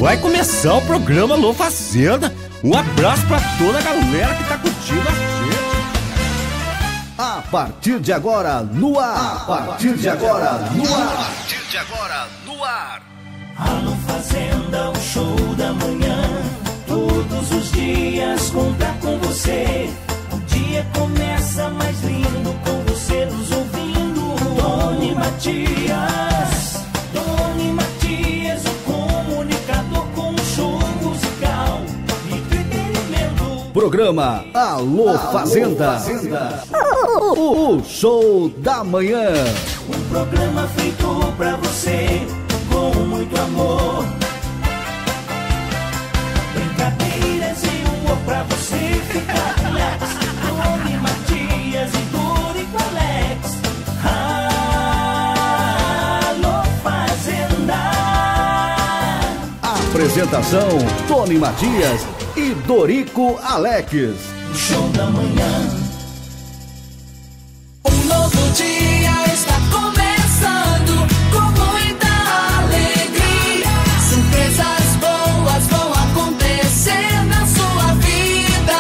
Vai começar o programa Alô Fazenda. Um abraço pra toda a galera que tá curtindo a gente. A partir de agora, no ar. A partir de agora, no ar. A partir de agora, no ar. Alô Fazenda, o show da manhã. Todos os dias contar com você. O dia começa mais lindo com você nos ouvindo. Tony Matias, Tony Matias, o comunicador com show musical e entretenimento. Programa Alô Fazenda. O show da manhã. Um programa feito pra você com muito amor. Brincadeiras e humor pra você ficar relax. Tony Matias e Dorico Alex. Alô Fazenda. Apresentação: Tony Matias e Dorico Alex. O show da manhã. Um novo dia está começando com muita alegria. Surpresas boas vão acontecer na sua vida.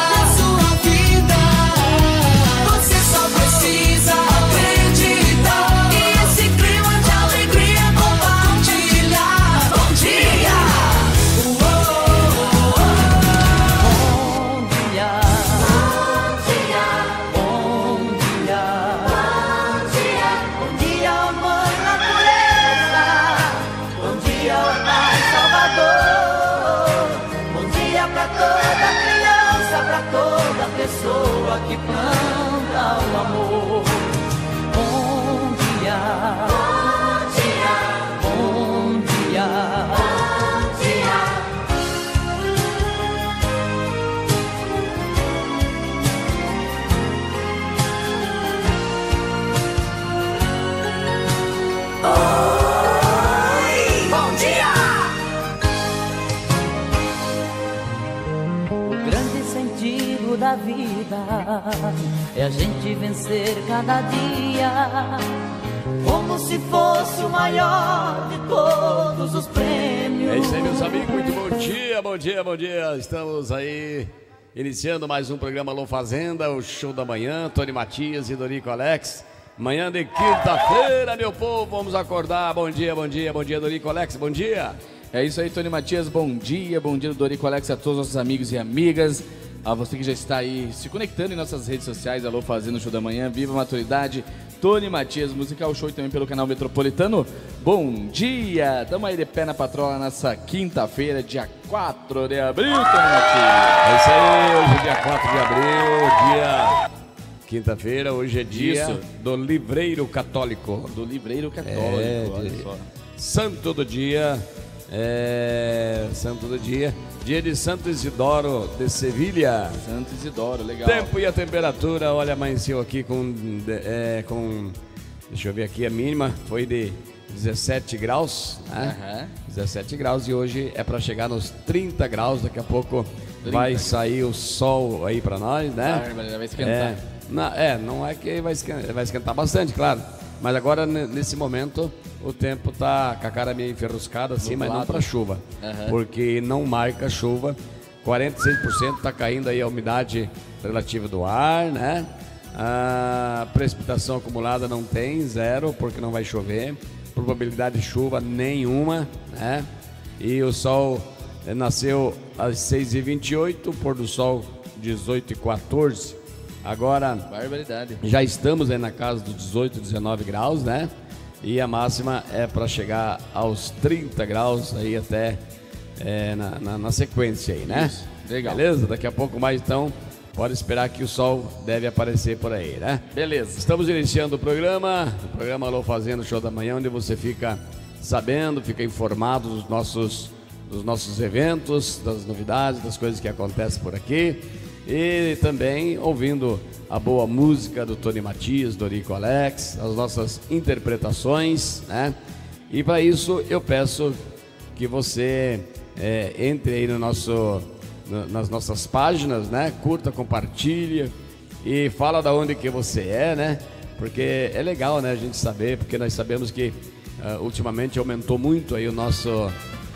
Você só precisa acreditar e esse clima de alegria compartilhar. Bom dia! Bom dia! Pessoa que planta o amor. Bom dia, bom dia, bom dia, bom dia. Oi, bom dia. O grande sentido da vida é a gente vencer cada dia, como se fosse o maior de todos os prêmios. É isso aí, meus amigos, muito bom dia, bom dia, bom dia. Estamos aí iniciando mais um programa Alô Fazenda, o show da manhã. Tony Matias e Dorico Alex. Manhã de quinta-feira, meu povo, vamos acordar. Bom dia, bom dia, bom dia, Dorico Alex, bom dia. É isso aí, Tony Matias, bom dia do Dorico Alex a todos os nossos amigos e amigas, a você que já está aí se conectando em nossas redes sociais, Alô Fazendo o Show da Manhã, Viva a Maturidade, Tony Matias, Musical Show e também pelo canal Metropolitano. Bom dia, estamos aí de pé na patrola nessa quinta-feira, dia 4 de abril, Tony Matias. É isso aí, hoje é dia 4 de abril, dia quinta-feira, hoje é dia Isso. do Livreiro Católico. Do Livreiro Católico, olha só. Santo do dia, Santo do dia, dia de Santo Isidoro de Sevilha. Santo Isidoro, legal. Tempo e a temperatura, olha, amanheceu aqui com, deixa eu ver aqui, a mínima foi de 17 graus, né? 17 graus e hoje é para chegar nos 30 graus, daqui a pouco 30. vai sair o sol aí para nós, né? Vai esquentar. Não é que vai esquentar bastante, claro, mas agora nesse momento o tempo tá com a cara meio enferruscada assim, mas não para chuva, porque não marca chuva. 46% tá caindo aí a umidade relativa do ar, né? A precipitação acumulada não tem, 0, porque não vai chover. Probabilidade de chuva nenhuma, né? E o sol nasceu às 6h28, pôr do sol 18h14. Agora, Barbaridade. já estamos aí na casa dos 18, 19 graus, né? E a máxima é para chegar aos 30 graus aí até na sequência aí, né? Isso, legal. Beleza? Daqui a pouco mais, então, pode esperar que o sol deve aparecer por aí, né? Beleza. Estamos iniciando o programa Alô Fazendo Show da Manhã, onde você fica sabendo, fica informado dos nossos eventos, das novidades, das coisas que acontecem por aqui. E também ouvindo a boa música do Tony Matias, Dorico Alex, as nossas interpretações, né? E para isso eu peço que você entre aí nas nossas páginas, né? Curta, compartilha e fala da onde que você é, né? Porque é legal, né, a gente saber, porque nós sabemos que ultimamente aumentou muito aí o nosso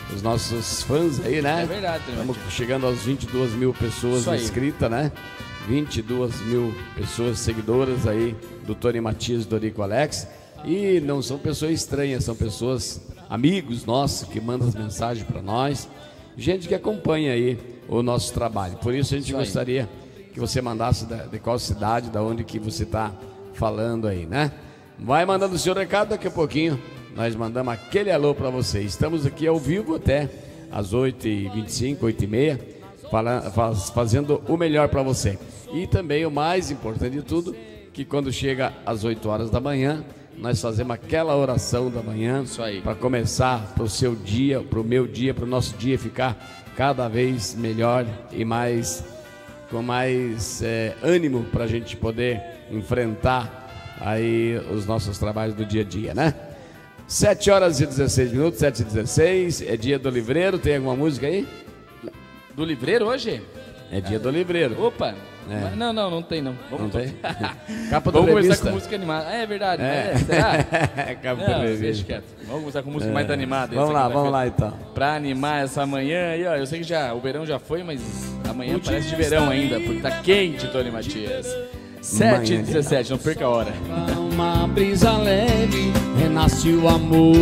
os nossos fãs aí, né? É verdade, Tony Estamos Matias. chegando aos 22 mil pessoas Isso aí. inscritas, né? 22 mil pessoas seguidoras aí do Tony Matias e do Dorico Alex. E não são pessoas estranhas, são pessoas, amigos nossos, que mandam as mensagens para nós. Gente que acompanha aí o nosso trabalho. Por isso a gente gostaria que você mandasse de qual cidade, da onde que você está falando aí, né? Vai mandando o seu recado, daqui a pouquinho nós mandamos aquele alô para você. Estamos aqui ao vivo até às 8h25, 8h30, fazendo o melhor para você. E também o mais importante de tudo, que quando chega às 8 horas da manhã, nós fazemos aquela oração da manhã para começar para o seu dia, para o meu dia, para o nosso dia ficar cada vez melhor e com mais ânimo para a gente poder enfrentar aí os nossos trabalhos do dia a dia, né? 7h16, 7h16, é dia do livreiro. Tem alguma música aí? Do livreiro hoje? É dia do livreiro. Opa! É. Não tem não. Não tem? Capa da Vamos começar revista. com música animada. É verdade, Será? será? Capa da Não, revista. deixa quieto. Vamos começar com música mais animada. Vamos lá então. Pra animar essa manhã aí, ó. Eu sei que o verão já foi, mas amanhã parece de verão ainda, porque tá quente, Tony Matias. 7h17, não perca a hora. Uma brisa leve, renasce o amor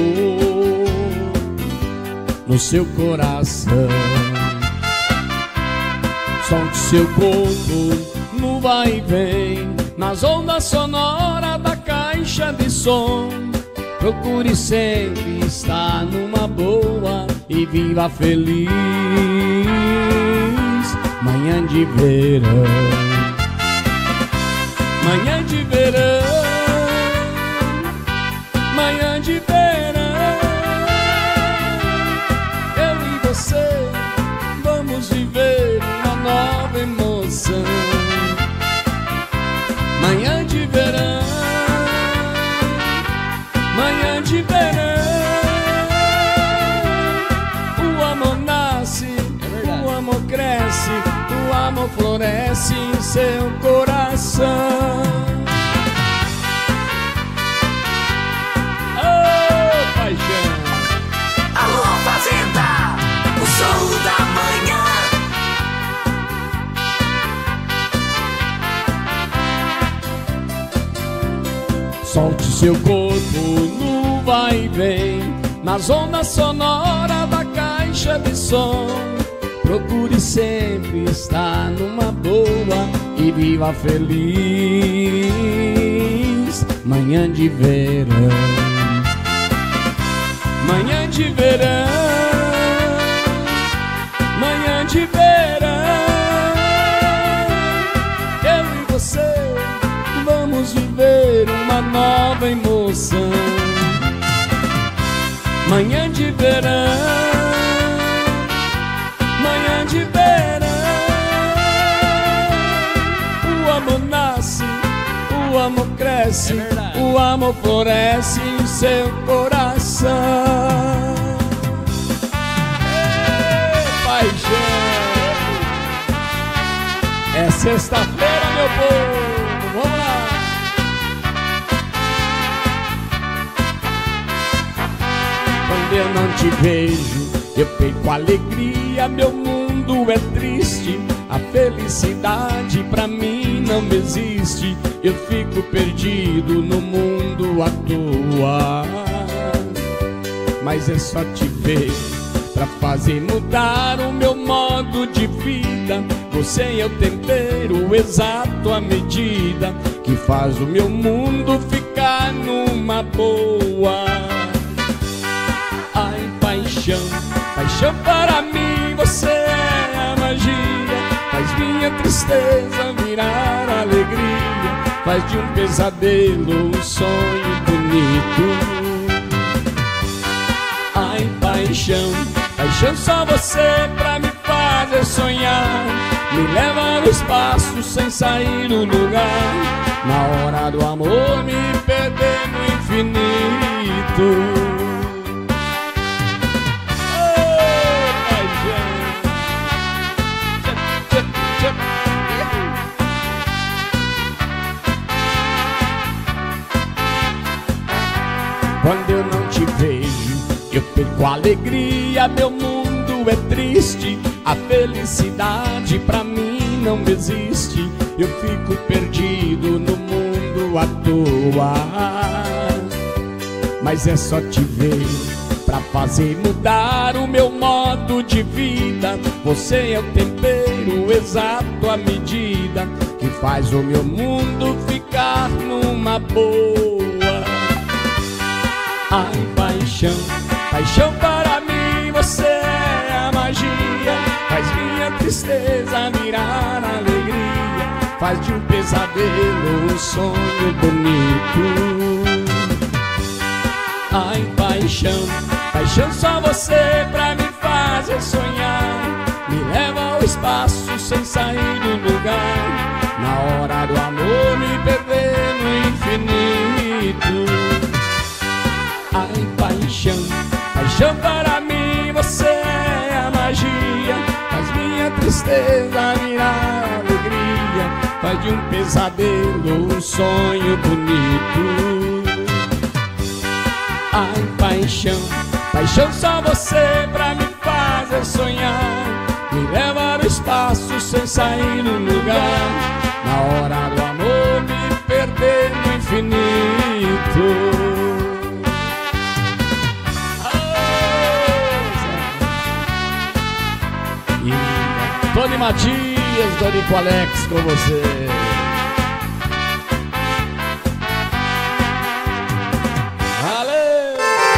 no seu coração. Solte seu corpo no vai e vem, nas ondas sonoras da caixa de som. Procure sempre estar numa boa e viva feliz. Manhã de verão, manhã de verão, manhã de verão. Eu e você vamos viver uma nova emoção. Manhã de verão, manhã de verão. O amor nasce, o amor cresce, o amor floresce em seu coração. Oh, paixão. Alô, Fazenda, o show da manhã. Solte seu corpo no vai e vem, nas ondas sonoras da caixa de som. Procure sempre estar numa boa e viva feliz. Manhã de verão, manhã de verão, manhã de verão. Eu e você vamos viver uma nova emoção. Manhã de verão, manhã de verão. O amor nasce, o amor cresce, o amor floresce em seu coração. Ei, paixão! É sexta-feira, meu povo! Vamos lá! Quando eu não te vejo, eu perco a alegria, meu mundo é triste. A felicidade pra mim não existe. Eu fico perdido no mundo à toa. Mas é só te ver pra fazer mudar o meu modo de vida. Você é o tempero exato, a medida que faz o meu mundo ficar numa boa. Ai, paixão, paixão para mim, você é a magia. Faz minha tristeza virar alegria. Faz de um pesadelo um sonho bonito. Ai, paixão, paixão só você pra me fazer sonhar. Me leva no espaço sem sair do lugar. Na hora do amor me perder no infinito. Quando eu não te vejo, eu perco a alegria. dia meu mundo é triste, a felicidade pra mim não existe. Eu fico perdido no mundo à toa, mas é só te ver pra fazer mudar o meu modo de vida. Você é o tempero exato, a medida que faz o meu mundo ficar numa boa. Ai, paixão, paixão para mim, você é a magia. Faz minha tristeza virar alegria, faz de um pesadelo um sonho bonito. Ai, paixão, paixão só você pra me fazer sonhar. Me leva ao espaço sem sair do lugar, na hora do amor me perder no infinito. Ai, paixão, paixão para mim, você é a magia. Faz minha tristeza virar alegria, faz de um pesadelo um sonho bonito. Ai, paixão, paixão só você pra me fazer sonhar. Me leva ao espaço sem sair do lugar, na hora do amor me perder no infinito. E Tony Matias, Dorico Alex com você. Valeu!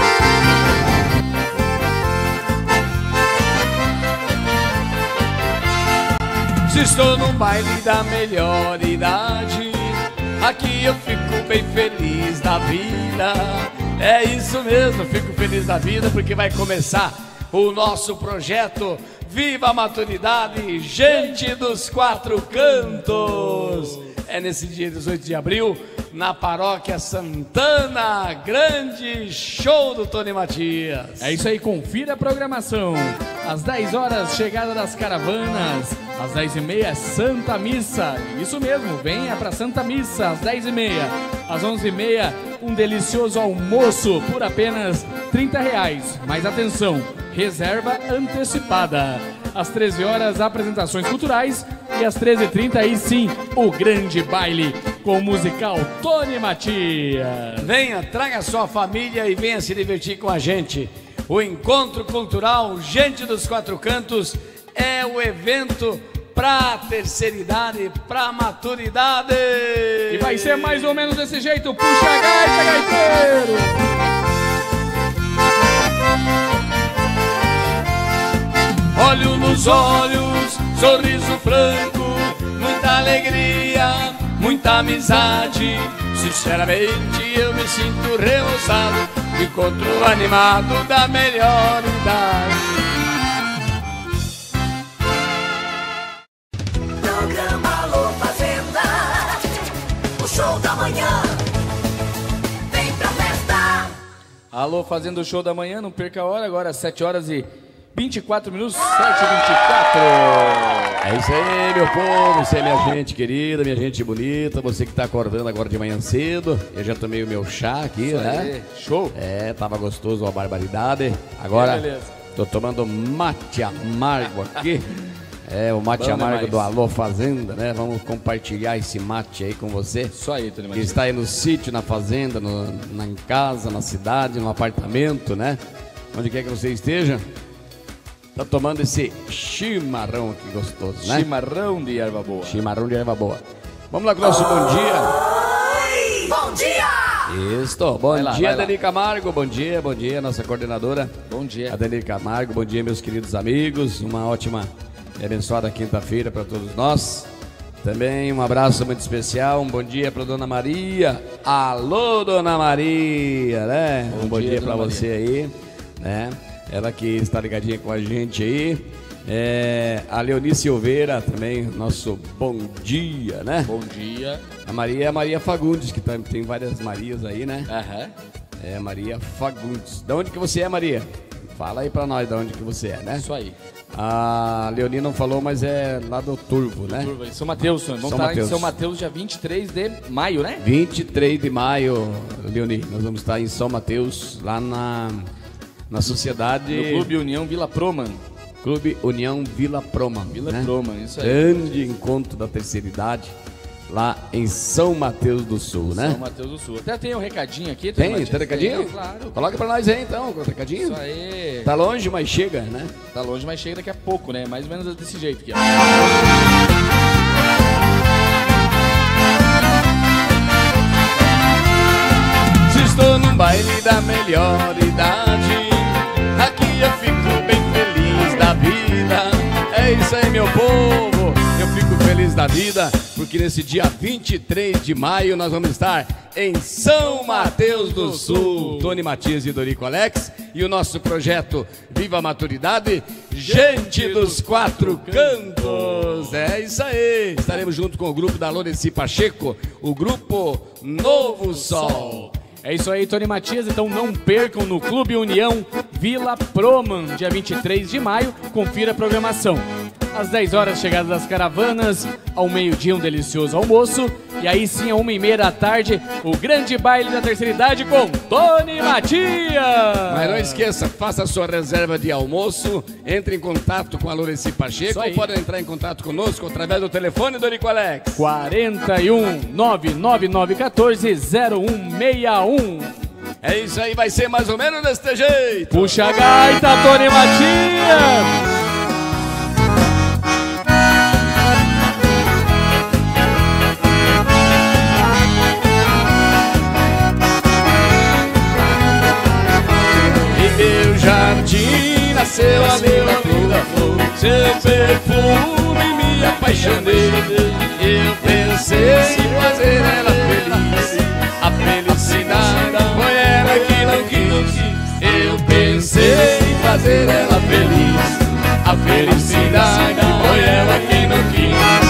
Se estou num baile da melhor idade, aqui eu fico bem feliz da vida. É isso mesmo, fico feliz da vida porque vai começar o nosso projeto Viva a Maturidade, gente dos quatro cantos. É nesse dia 18 de abril, na Paróquia Santana, grande show do Tony Matias. É isso aí, confira a programação. Às 10 horas, chegada das caravanas. Às 10h30, Santa Missa. Isso mesmo, venha pra Santa Missa às 10h30. Às 11h30, um delicioso almoço por apenas R$30. Mas atenção, reserva antecipada. Às 13 horas, apresentações culturais. E às 13h30, aí sim, o grande baile com o musical Tony Matias. Venha, traga sua família e venha se divertir com a gente. O Encontro Cultural Gente dos Quatro Cantos é o evento pra terceira idade, pra maturidade. E vai ser mais ou menos desse jeito. Puxa a gaita, gaiteiro! Olho nos olhos, sorriso franco, muita alegria, muita amizade. Sinceramente eu me sinto realizado, encontro animado da melhor idade. Programa Alô Fazenda, o show da manhã, vem pra festa. Alô, fazendo o show da manhã, não perca a hora, agora 7h24, 7h24. É isso aí, meu povo, isso aí, minha gente querida, minha gente bonita, você que tá acordando agora de manhã cedo. Eu já tomei o meu chá aqui, isso né? Aí. Show! É, tava gostoso, uma barbaridade. Agora, beleza. Tô tomando mate amargo aqui. É, o mate Bom amargo demais. do Alô Fazenda, né? Vamos compartilhar esse mate aí com você. Isso aí, Tony Que Matias. está aí no sítio, na fazenda, em casa, na cidade, no apartamento, né? Onde quer que você esteja. Tá tomando esse chimarrão aqui gostoso, né? Chimarrão de erva boa. Chimarrão de erva boa. Vamos lá com o nosso bom dia. Oi, bom dia! Isso, bom Vai lá, dia, vai lá. Dani Camargo, bom dia, nossa coordenadora. Bom dia. A Dani Camargo, bom dia, meus queridos amigos. Uma ótima e abençoada quinta-feira para todos nós. Também um abraço muito especial, um bom dia para Dona Maria. Alô, Dona Maria, né? Um bom dia para Dona você aí, né? Ela que está ligadinha com a gente aí. A Leonice Silveira também, nosso bom dia, né? Bom dia. A Maria é a Maria Fagundes, que tem várias Marias aí, né? Aham. É Maria Fagundes. Da onde que você é, Maria? Fala aí pra nós de onde que você é, né? Isso aí. A Leoni não falou, mas é lá do Turvo, né? Turva, em São Mateus, vamos São estar Mateus. em São Mateus dia 23 de maio, né? 23 de maio, Leoni, nós vamos estar em São Mateus, lá na sociedade. No Clube União Vila Proman. Clube União Vila Proman. Vila Proman, isso aí. Grande encontro da terceira idade lá em São Mateus do Sul, né? São Mateus do Sul. Até tem um recadinho aqui. Tem recadinho? Tem, claro. Coloca pra nós aí então, com o recadinho. Isso aí. Tá longe, mas chega, né? Tá longe, mas chega daqui a pouco, né? Mais ou menos desse jeito aqui, ó. Se estou num baile da melhor idade, aqui eu fico bem feliz da vida. É isso aí, meu povo, eu fico feliz da vida, porque nesse dia 23 de maio nós vamos estar em São Mateus do Sul. Tony Matias e Dorico Alex e o nosso projeto Viva a Maturidade, Gente dos Quatro Cantos. É isso aí, estaremos junto com o grupo da Loreci Pacheco, o grupo Novo Sol. É isso aí, Tony Matias. Então não percam no Clube União Vila Proman, dia 23 de maio. Confira a programação. Às 10 horas, chegada das caravanas. Ao meio-dia, um delicioso almoço. E aí sim, à 1h30 da tarde, o grande baile da terceira idade com Tony Matias. Mas não esqueça, faça a sua reserva de almoço. Entre em contato com a Loreci Pacheco. Ou pode entrar em contato conosco através do telefone do Dorico Alex. 41 99914 0161. É isso aí, vai ser mais ou menos deste jeito. Puxa a gaita, Tony Matias. Meu jardim nasceu a minha flor, seu perfume me apaixonei. Eu pensei em fazer ela feliz, a felicidade foi ela que não quis. Eu pensei em fazer ela feliz, a felicidade foi ela que não quis.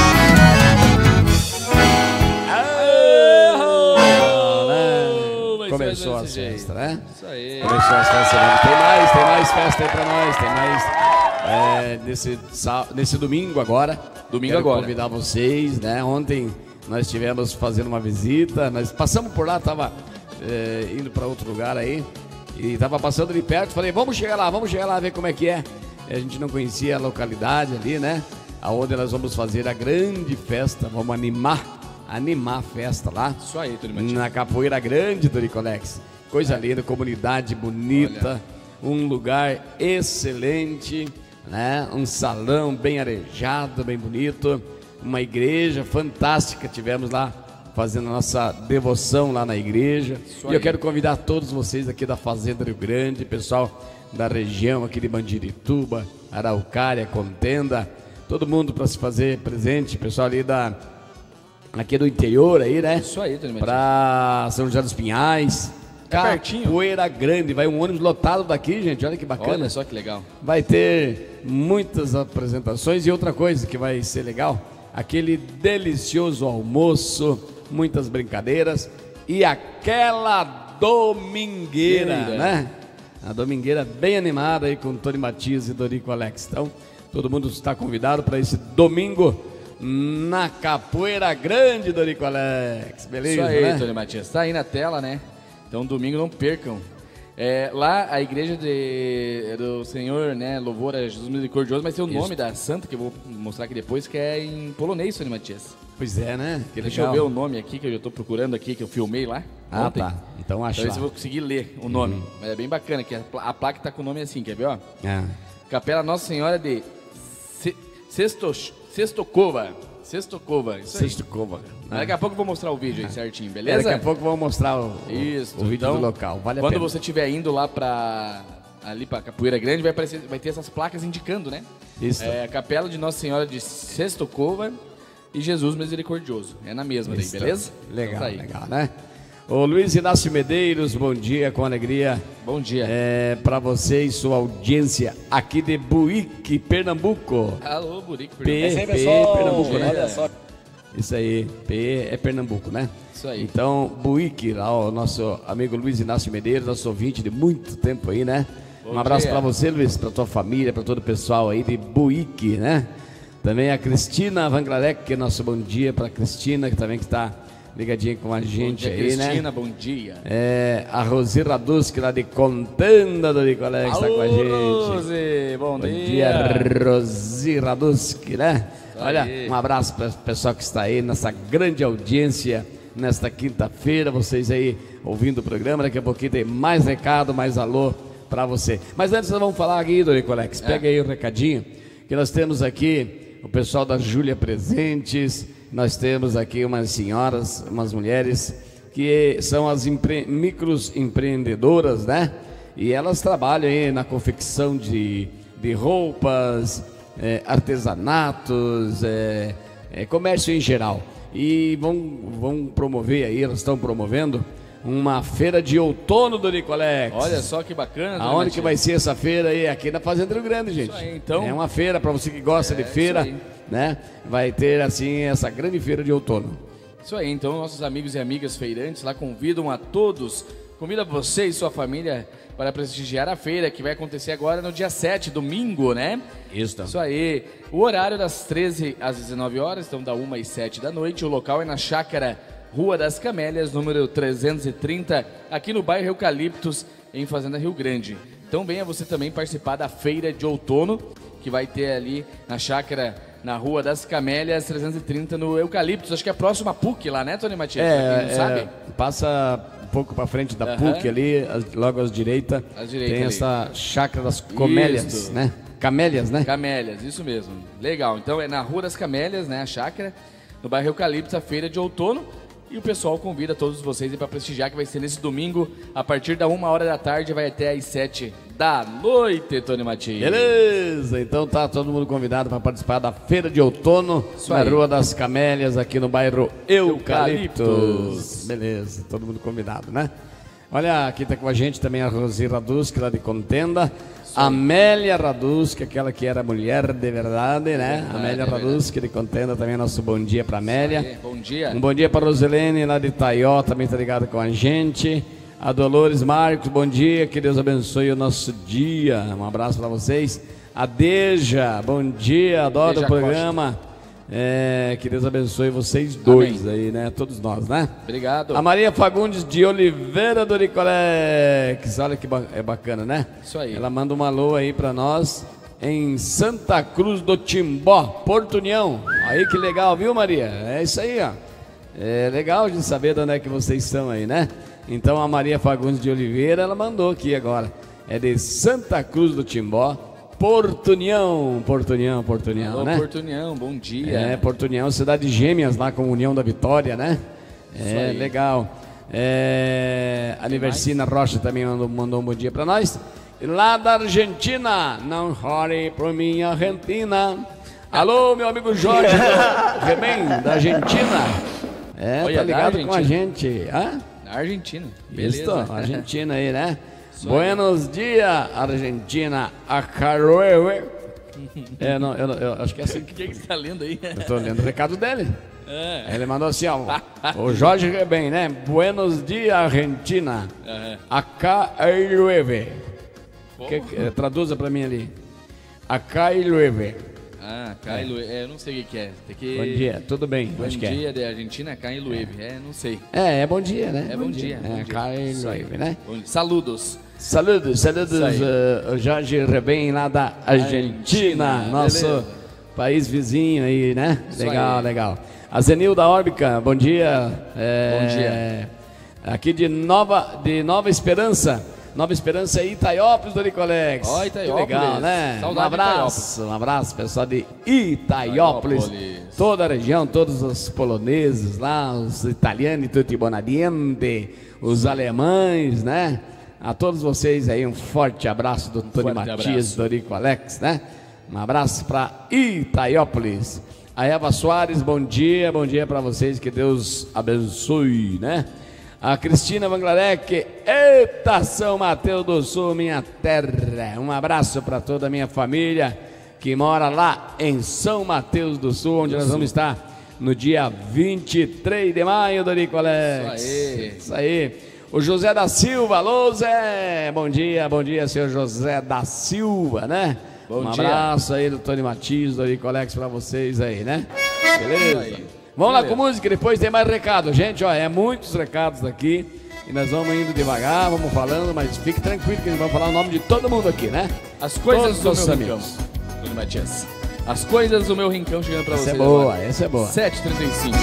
Começou as festas, né? Isso aí. Começou as festas. Tem mais festa aí pra nós. Tem mais nesse domingo agora. Quero convidar vocês, né? Ontem nós estivemos fazendo uma visita. Nós passamos por lá, tava indo pra outro lugar aí. E tava passando ali perto. Falei, vamos chegar lá, ver como é que é. A gente não conhecia a localidade ali, né? Aonde nós vamos fazer a grande festa. Vamos animar a festa lá. Isso aí, Tony Matias. Na Capoeira Grande, Dorico Alex. Coisa linda, comunidade bonita, um lugar excelente, né? Um salão bem arejado, bem bonito, uma igreja fantástica. Tivemos lá fazendo a nossa devoção lá na igreja. E eu quero convidar todos vocês aqui da Fazenda Rio Grande, pessoal da região aqui de Mandirituba, Araucária, Contenda, todo mundo para se fazer presente, pessoal ali aqui do interior aí, né? Isso aí, Tony Matias. Pra São José dos Pinhais. Pertinho. Capoeira Grande. Vai um ônibus lotado daqui, gente. Olha que bacana. Olha só que legal. Vai ter muitas apresentações e outra coisa que vai ser legal. Aquele delicioso almoço, muitas brincadeiras e aquela domingueira, né? A domingueira bem animada aí com Tony Matias e Dorico Alex. Então, todo mundo está convidado para esse domingo na Capoeira Grande, Dorico Alex. Beleza, isso aí, né? Tony Matias. Tá aí na tela, né? Então, domingo não percam. Lá, a igreja do Senhor, né? Louvor a Jesus Misericordioso, mas tem o nome da santa, que eu vou mostrar aqui depois, que é em polonês, Tony Matias. Pois é, né? Que Deixa legal. eu ver o nome aqui, que eu já tô procurando aqui, que eu filmei lá. Ah, ontem. tá. Então acha. Pra ver se eu vou conseguir ler o nome. Mas é bem bacana, que a placa tá com o nome assim, quer ver, ó? Capela Nossa Senhora de Sestokova, isso aí. Sestokova. Daqui a pouco eu vou mostrar o vídeo aí certinho, beleza? Daqui a pouco vamos mostrar o vídeo então, do local. Vale a quando pena. você estiver indo lá ali pra Capoeira Grande, vai ter essas placas indicando, né? Isso. A Capela de Nossa Senhora de Sestokova e Jesus Misericordioso. É na mesma daí, beleza? Legal, então tá aí. legal, né? Ô Luiz Inácio Medeiros, bom dia, com alegria. Bom dia. Para você e sua audiência aqui de Buíque, Pernambuco. Alô, Buíque, Pernambuco, né? Olha só. Isso aí, P é Pernambuco, né? Isso aí. Então, Buíque, lá o nosso amigo Luiz Inácio Medeiros, nosso ouvinte de muito tempo aí, né? Um abraço para você, Luiz, para tua família, para todo o pessoal aí de Buíque, né? Também a Cristina Vanglarek, que é nosso bom dia para a Cristina, que também está ligadinha com a gente aí, Cristina, né? bom dia. A Rosi Raduski lá de Contenda do Nicolex está com a gente. Rose, bom Bom dia. dia, Rosi Raduski, né? Olha, aí. um abraço para o pessoal que está aí nessa grande audiência nesta quinta-feira, vocês aí ouvindo o programa. Daqui a pouquinho tem mais recado, mais alô para você. Mas antes nós vamos falar aqui do Nicolex. Pega aí o recadinho que nós temos aqui o pessoal da Júlia Presentes. Nós temos aqui umas senhoras, umas mulheres que são as microempreendedoras, né? E elas trabalham aí na confecção de roupas, artesanatos, comércio em geral. E vão promover aí, elas estão promovendo uma feira de outono do Nicolex. Olha só que bacana. Aonde que vai ser essa feira aí? Aqui na Fazenda Rio Grande, gente. Isso aí, então. É uma feira para você que gosta de feira, né? Vai ter assim essa grande feira de outono. Isso aí, então nossos amigos e amigas feirantes lá convidam a todos, convida você e sua família para prestigiar a feira que vai acontecer agora no dia 7, domingo, né? Isso aí, o horário das 13 às 19 horas, então da 1 às 7 da noite, o local é na Chácara Rua das Camélias, número 330, aqui no bairro Eucaliptos, em Fazenda Rio Grande. Então venha você também participar da feira de outono, que vai ter ali na chácara, na Rua das Camélias, 330, no Eucaliptos. Acho que é próximo à PUC lá, né, Tony Matias? Pra quem não sabe? Passa um pouco para frente da PUC ali, logo à direita, tem ali. essa chácara das Camélias, Isso. né? Camélias, né? Camélias, isso mesmo. Legal, então é na Rua das Camélias, né, a chácara, no bairro Eucaliptos, a feira de outono. E o pessoal convida todos vocês para prestigiar, que vai ser nesse domingo, a partir da 1h da tarde, vai até às 7 da noite, Tony Matias. Beleza, então tá todo mundo convidado para participar da feira de outono na Rua das Camélias, aqui no bairro Eucaliptos. Beleza, todo mundo convidado, né? Olha, aqui tá com a gente também a Rosi Raduski, lá de Contenda. Amélia Raduski, aquela que era mulher de verdade, né? Amélia Raduski de Contenda, também nosso bom dia para Amélia. Aí, bom dia. Um bom dia para Rosilene, lá de Itaió, também está ligado com a gente. A Dolores Marcos, bom dia, que Deus abençoe o nosso dia. Um abraço para vocês. A Deja, bom dia, adoro Deja o programa. Que Deus abençoe vocês dois. Amém. Aí, né? Todos nós, né? Obrigado. A Maria Fagundes de Oliveira do Nicolex, olha que bacana, né? Isso aí. Ela manda um alô aí para nós em Santa Cruz do Timbó, Porto União. Aí que legal, viu, Maria? É isso aí, ó. É legal de saber de onde é que vocês estão aí, né? Então a Maria Fagundes de Oliveira, ela mandou aqui agora. É de Santa Cruz do Timbó, Porto União, Alô, né? Porto União, bom dia. Porto União, cidade gêmeas lá com União da Vitória, né? Legal. A Niversina Rocha também mandou um bom dia pra nós. E lá da Argentina, não chore por minha Argentina. Alô, meu amigo Jorge Rebem, da Argentina. Olha, tá ligado com a gente. Na Argentina, beleza. Isso, Argentina aí, né? Buenos dias, Argentina. A Caroe. Eu acho que é assim. O que você tá lendo aí? Eu tô lendo o recado dele. Ele mandou assim, ó. O Jorge Rebem, né? Buenos dias, Argentina. Acá hay llueve. Traduza pra mim ali. Acá hay llueve. Caio, eu não sei o que é. Tem que... Bom dia, tudo bem? Bom dia de Argentina, Caio Lueve. Não sei. É bom dia, né? É bom dia. Caio Lueve, né? Saludos. Saludos, o Jorge Rebem lá da Argentina, nosso país vizinho aí, né? Legal. A Zenilda Órbica, bom dia. Bom dia. Aqui de Nova Esperança. Nova Esperança e Itaiópolis do Nicolex. Ó, Itaiópolis. Que legal, né? Saudade Um abraço, pessoal de Itaiópolis. Toda a região, todos os poloneses lá, os italianos, tutti bonadiente, os alemães, né? A todos vocês aí, um forte abraço do Tony Matias do Nicolex, né? Um abraço para Itaiópolis. A Eva Soares, bom dia para vocês, que Deus abençoe, né? A Cristina Vanglarek, eita, São Mateus do Sul, minha terra. Um abraço para toda a minha família que mora lá em São Mateus do Sul, onde nós vamos estar no dia 23 de maio do Nicolex. Isso aí. O José da Silva, alô Zé, bom dia, senhor José da Silva, né? Um abraço aí do Tony Matias, do Nicolex, para vocês aí, né? Beleza? Vamos lá com música, depois tem mais recado. Gente, ó, é muitos recados aqui. E nós vamos indo devagar, vamos falando, mas fique tranquilo que a gente vai falar o nome de todo mundo aqui, né? As coisas Todos do meu amigos. rincão. Tony Matias. As coisas do meu rincão chegando pra Essa vocês é boa, agora. essa é boa. 7h35.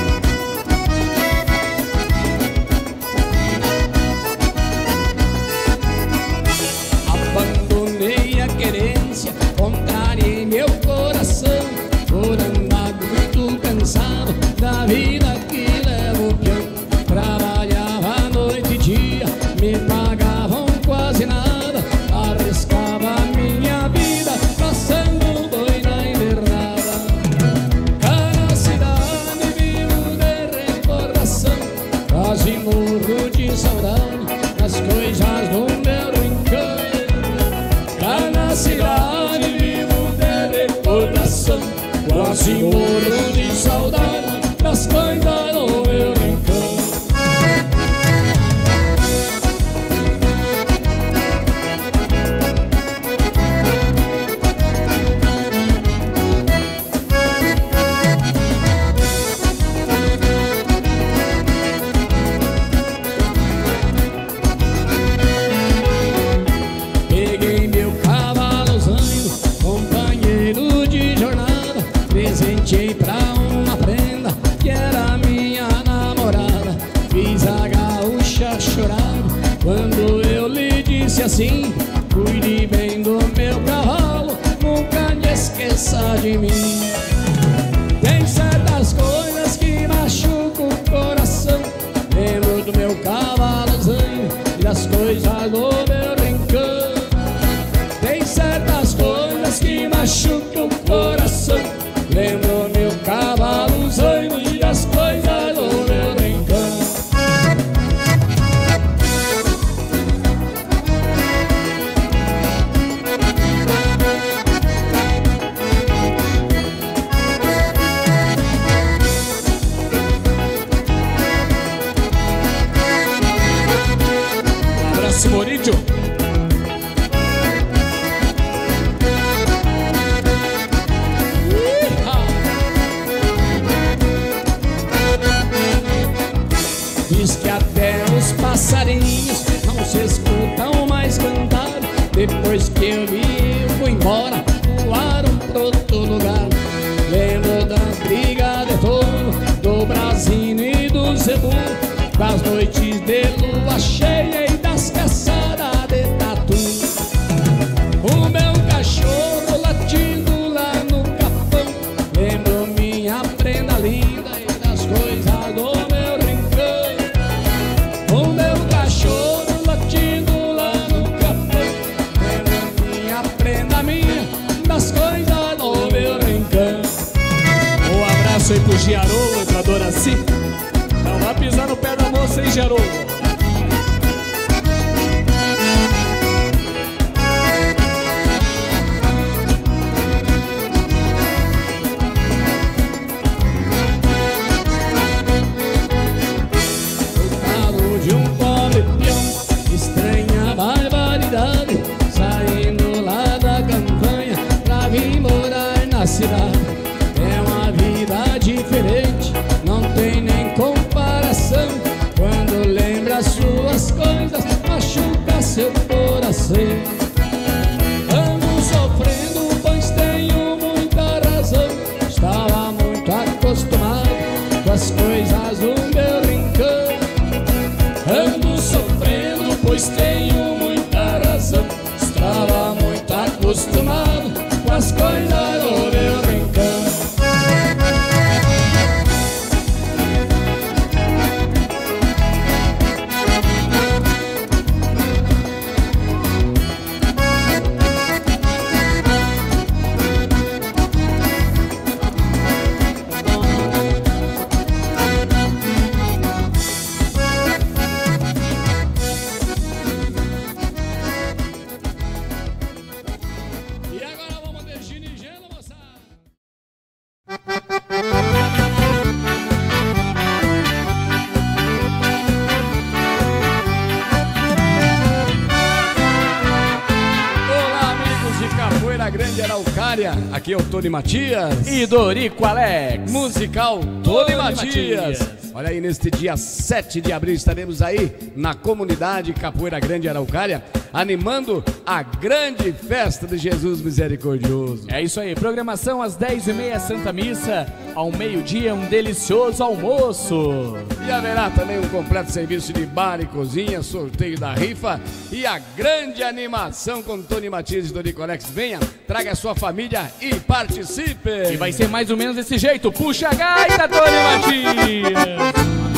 Abandonei a querência, contrariei meu coração, por andar muito cansado da vida que levo o peão. Trabalhava noite e dia, me pagavam quase nada, arriscava a minha vida, passando doida invernada. Cá na cidade vivo de recordação, quase morro de saudade das coisas do meu rincão. Cá na cidade vivo de recordação, quase morro de saudade das coisas do meu rincão. Peguei meu cavalo zanho, companheiro de jornada, presenteei pra uma prenda que era minha namorada. Fiz a gaúcha chorar quando eu lhe disse assim: cuide bem do meu cavalo, nunca lhe esqueça de mim. Tem certas coisas que machucam o coração, lembro do meu cavalo zanho e das coisas do meu rincão. Tem certas coisas que machucam o coração, lembro meu cavalo zanho e das coisas do meu rincão. Um abraço, Morídio. Diz que até os passarinhos não se escutam mais cantar. Depois que eu fui embora, voaram pra outro lugar. Lembro da briga de touro, do brasino e do zebu, das noites de lua cheia e das caçadas de tatu. O meu cachorro latindo lá no capão, lembro minha prenda linda e das coisas do meu rincão. O meu cachorro latindo lá no capão, lembro minha prenda minha, das coisas do meu rincão. Um abraço aí pro Giarolo e pra Doraci. Não vai pisar no pé da moça, hein, Giarolo? De um pobre peão, estranha barbaridade, saindo lá da campanha pra vir morar na cidade. É uma vida diferente, não tem nem comparação. Quando lembra suas coisas, machuca seu coração. Ando sofrendo, pois tenho muita razão. Estava muito acostumado com as coisas do meu rincão. Ando sofrendo, pois tenho muita razão. Estava muito acostumado com as coisas do meu rincão. área. Aqui é o Tony Matias. E Dorico Alex. Musical Tony Matias. Olha aí, neste dia 7 de abril estaremos aí na comunidade Capoeira Grande Araucária, animando a grande festa de Jesus Misericordioso. É isso aí, programação às 10h30, Santa Missa, ao meio-dia um delicioso almoço. E haverá também um completo serviço de bar e cozinha, sorteio da rifa e a grande animação com Tony Matias e Dorico Alex. Venha, traga a sua família e participe. E vai ser mais ou menos desse jeito, puxa a gaita, Tony Matias.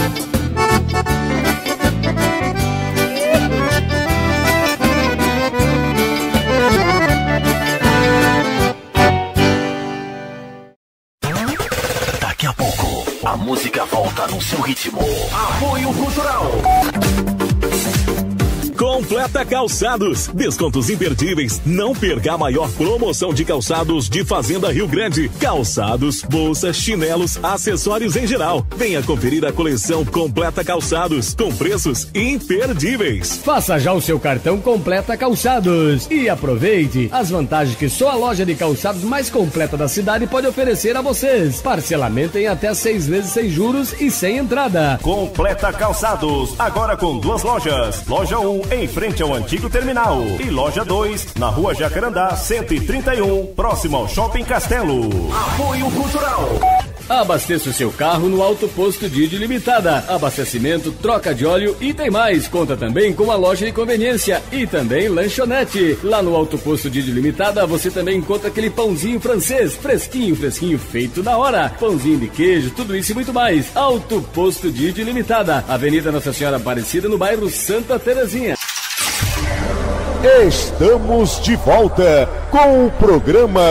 Daqui a pouco, a música volta no seu ritmo. Apoio Cultural. Completa Calçados, descontos imperdíveis. Não perca a maior promoção de calçados de Fazenda Rio Grande. Calçados, bolsas, chinelos, acessórios em geral. Venha conferir a coleção Completa Calçados, com preços imperdíveis. Faça já o seu cartão Completa Calçados e aproveite as vantagens que só a loja de calçados mais completa da cidade pode oferecer a vocês. Parcelamento em até 6 vezes sem juros e sem entrada. Completa Calçados, agora com 2 lojas. Loja 1 em frente ao antigo terminal e loja 2 na Rua Jacarandá 131, próximo ao Shopping Castelo. Apoio Cultural. Abasteça o seu carro no Auto Posto Didi Limitada. Abastecimento, troca de óleo e tem mais. Conta também com a loja de conveniência e também lanchonete. Lá no Auto Posto Didi Limitada você também encontra aquele pãozinho francês, fresquinho, feito na hora. Pãozinho de queijo, tudo isso e muito mais. Auto Posto Didi Limitada. Avenida Nossa Senhora Aparecida, no bairro Santa Terezinha. Estamos de volta com o programa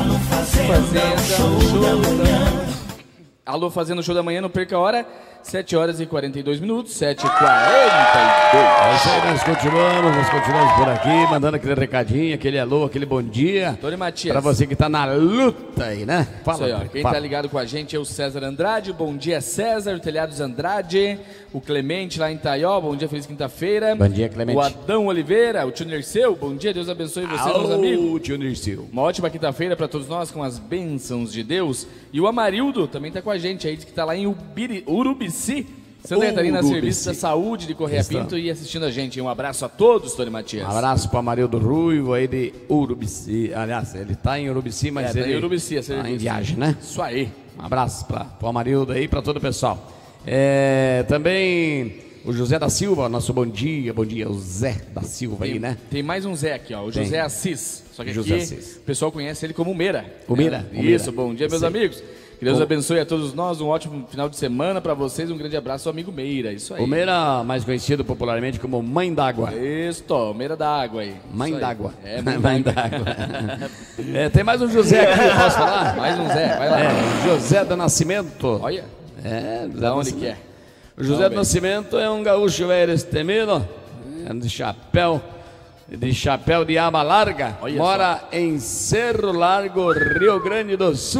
Alô, Fazendo Show da Manhã, não perca a hora, 7h42, 7h42. É isso aí, nós continuamos por aqui, mandando aquele recadinho, aquele alô, aquele bom dia. Tony Matias. Pra você que tá na luta aí, né? Fala, isso aí, ó. Quem tá ligado com a gente é o César Andrade. Bom dia, César. O Telhados Andrade. O Clemente lá em Taió. Bom dia, feliz quinta-feira. Bom dia, Clemente. O Adão Oliveira. O tio Nerceu. Bom dia, Deus abençoe você, meus amigos. Tio Nerceu. Uma ótima quinta-feira pra todos nós, com as bênçãos de Deus. E o Amarildo também tá com a gente aí, diz que tá lá em Urubici, Santa Catarina, Serviço da Saúde de Correia Pinto, e assistindo a gente. Um abraço a todos, Tony Matias. Um abraço para o Amarildo Ruivo aí de Urubici. Aliás, ele tá em Urubici, mas ele tá em Urubici, tá em viagem, né? Isso aí. Um abraço para o Amarildo aí, para todo o pessoal. Também o José da Silva, nosso bom dia, o Zé da Silva aí, né? Tem mais um Zé aqui, ó, o José Assis. Só que José aqui Assis. o pessoal conhece ele como o Meira. O Meira. Isso, bom dia, meus amigos. Que Deus abençoe a todos nós, um ótimo final de semana para vocês, um grande abraço ao amigo Meira, isso aí. O Meira, mais conhecido popularmente como Mãe d'Água. Isso, Meira da Água aí. Mãe d'Água. É, Mãe d'Água. Tem mais um José aqui, posso falar? Mais um Zé, vai lá. José do Nascimento. Olha. Da onde que é? O José do Nascimento é um gaúcho velho destemido, de chapéu de aba larga. Olha, mora só em Cerro Largo, Rio Grande do Sul.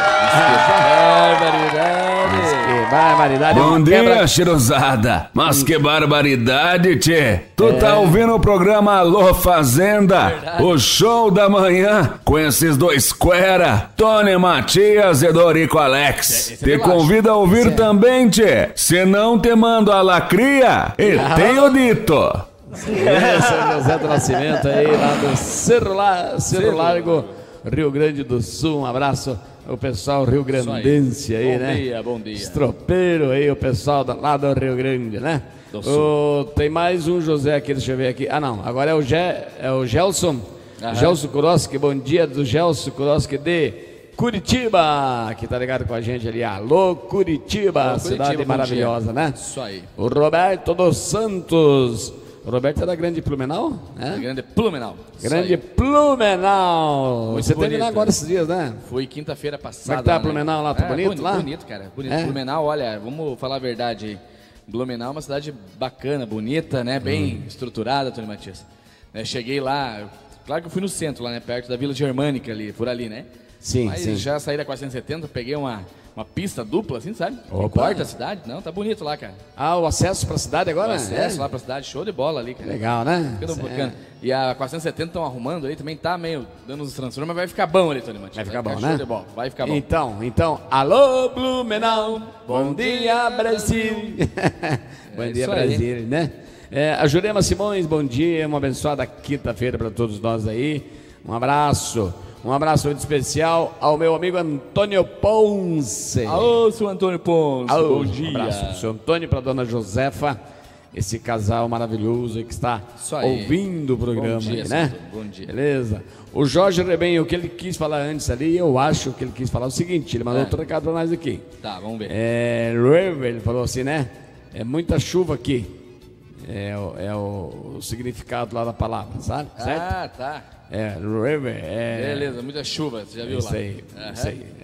Que barbaridade. Bom dia, chiruzada. Mas que barbaridade, tchê. Tu tá ouvindo o programa Alô Fazenda? Verdade. O show da manhã com esses dois quera, Tony Matias e Dorico Alex. Te convido a ouvir também, tchê. Se não te mando a lacria, e tenho dito. São José do Nascimento aí, lá do Cerro Largo, Rio Grande do Sul. Um abraço ao pessoal rio-grandense aí, né? Bom dia, bom dia. Estropeiro aí, o pessoal lá do Rio Grande, né? Tem mais um José aqui, deixa eu ver aqui. Ah, não, agora é o Gelson. Gelson Kuroski, bom dia do Gelson Kuroski de Curitiba, que tá ligado com a gente ali. Alô, Curitiba, cidade maravilhosa, né? Isso aí. O Roberto dos Santos. O Roberto é da Grande Plumenau? É? Grande Plumenau. Grande Plumenau. Muito você bonito, teve lá agora esses dias, né? Foi quinta-feira passada. Como é que tá Plumenau lá? Tá bonito lá? Bonito, cara. Bonito. Plumenau, olha, vamos falar a verdade aí. Blumenau é uma cidade bacana, bonita, né? Bem estruturada, Tony Matias. Cheguei lá, claro que eu fui no centro, lá, né? Perto da Vila Germânica ali, por ali, né? Sim, Mas sim. já saí da 470, peguei uma pista dupla, assim, sabe? Opa. Que corta a cidade. Não, tá bonito lá, cara. Ah, o acesso pra cidade agora? O acesso É? lá pra cidade, show de bola ali, cara. Legal, né? Ficando bacana. E a 470 estão arrumando ali, também tá meio dando uns transtornos, mas vai ficar bom ali, Tony Matias. Vai ficar bom, show né? de bola, vai ficar bom. Então, alô Blumenau, bom dia Brasil. Bom dia isso aí. Brasil, né? A Jurema Simões, bom dia, uma abençoada quinta-feira para todos nós aí. Um abraço muito especial ao meu amigo Antônio Ponce. Alô, seu Antônio Ponce, Alô, bom dia. Um abraço pro seu Antônio, para dona Josefa, esse casal maravilhoso aí que está Isso aí. ouvindo o programa, Bom dia, aí, né? seu Antônio, bom dia. Beleza. O Jorge Rebem, o que ele quis falar antes ali, eu acho que ele quis falar o seguinte, ele mandou outro recado para nós aqui. Tá, vamos ver. River, ele falou assim, né? É muita chuva aqui. É o significado lá da palavra, sabe? Certo? Ah, tá. River, Beleza, muita chuva, você já viu isso lá. aí, Aham. isso aí.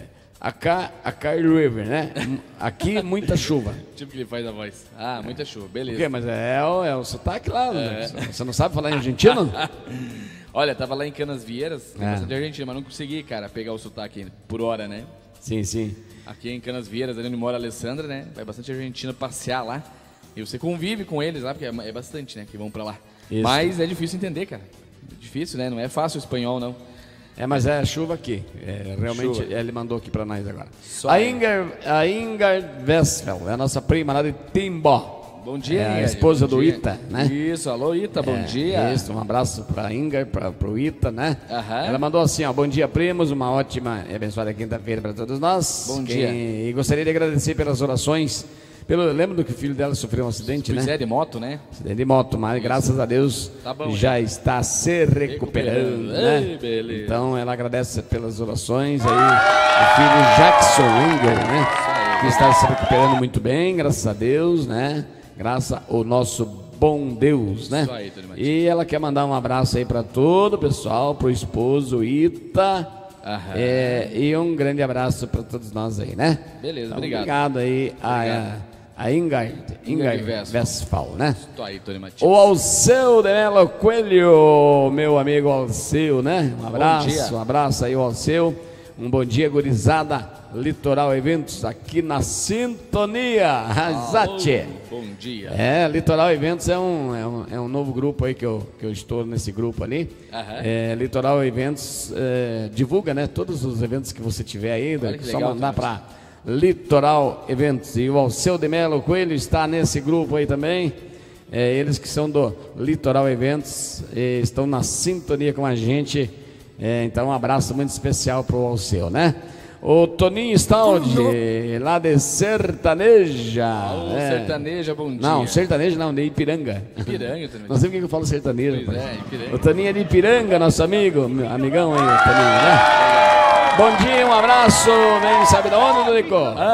Acá River, né? Aqui muita chuva. Tipo que ele faz a voz. Ah, muita chuva, beleza. Por quê? Mas é o sotaque lá, né? Você não sabe falar em argentino? Olha, tava lá em Canas Vieiras, tem É. bastante argentino, mas não consegui, cara, pegar o sotaque por hora, né? Sim, sim. Aqui em Canas Vieiras, ali onde mora a Alessandra, né? Vai bastante argentino passear lá. E você convive com eles lá, porque é bastante, né? Que vão pra lá. Isso. Mas é difícil entender, cara. É difícil, né? Não é fácil o espanhol, não. Mas é chuva aqui. Realmente, Chuva. ele mandou aqui pra nós agora. Só A aí. Ingar Westphal, é a nossa prima lá de Timbó. Bom dia, A Ingar. esposa Bom do dia. Ita, né? Isso, alô Ita, bom dia. Isso, um abraço pra Ingar, pro Ita, né? Aham. Ela mandou assim, ó, bom dia, primos, uma ótima e abençoada quinta-feira para todos nós. Bom dia. E gostaria de agradecer pelas orações. Lembra que o filho dela sofreu um acidente, Pois né? é, de moto, né? Acidente de moto, mas graças a Deus Tá bom, já está se recuperando, né? Ei, beleza. Então ela agradece pelas orações aí, o filho Jackson Inger, né? Que está se recuperando muito bem, graças a Deus, né? Graças ao nosso bom Deus, né? Isso aí, Tony Matias. E ela quer mandar um abraço aí para todo o pessoal, pro esposo Ita. Aham. E um grande abraço para todos nós aí, né? Beleza, Então, obrigado. Obrigado aí a Ingar Westphal, né? Estou aí, Tony Matias. O Alceu de Melo Coelho, meu amigo Alceu, né? Um dia. abraço aí, o Alceu. Um bom dia, gurizada. Litoral Eventos, aqui na sintonia. Zate. Bom dia. Litoral Eventos é um novo grupo aí que eu estou nesse grupo ali. Aham. Litoral Eventos divulga, né? Todos os eventos que você tiver aí, Olha que só legal, mandar Tony. para Litoral Eventos. E o Alceu de Melo Coelho está nesse grupo aí também. Eles que são do Litoral Eventos estão na sintonia com a gente. Então um abraço muito especial para o Alceu, né? O Toninho Staldi, lá de Sertaneja. Alô, Sertaneja, bom dia. Não, Sertaneja não, de Ipiranga. Ipiranga também. Não sei porque que eu falo sertanejo. Pois rapaz. é, Ipiranga. O Toninho é de Ipiranga, nosso amigo, amigão aí, o Toninho, né? Bom dia, um abraço, vem, sabe de onde, Dorico?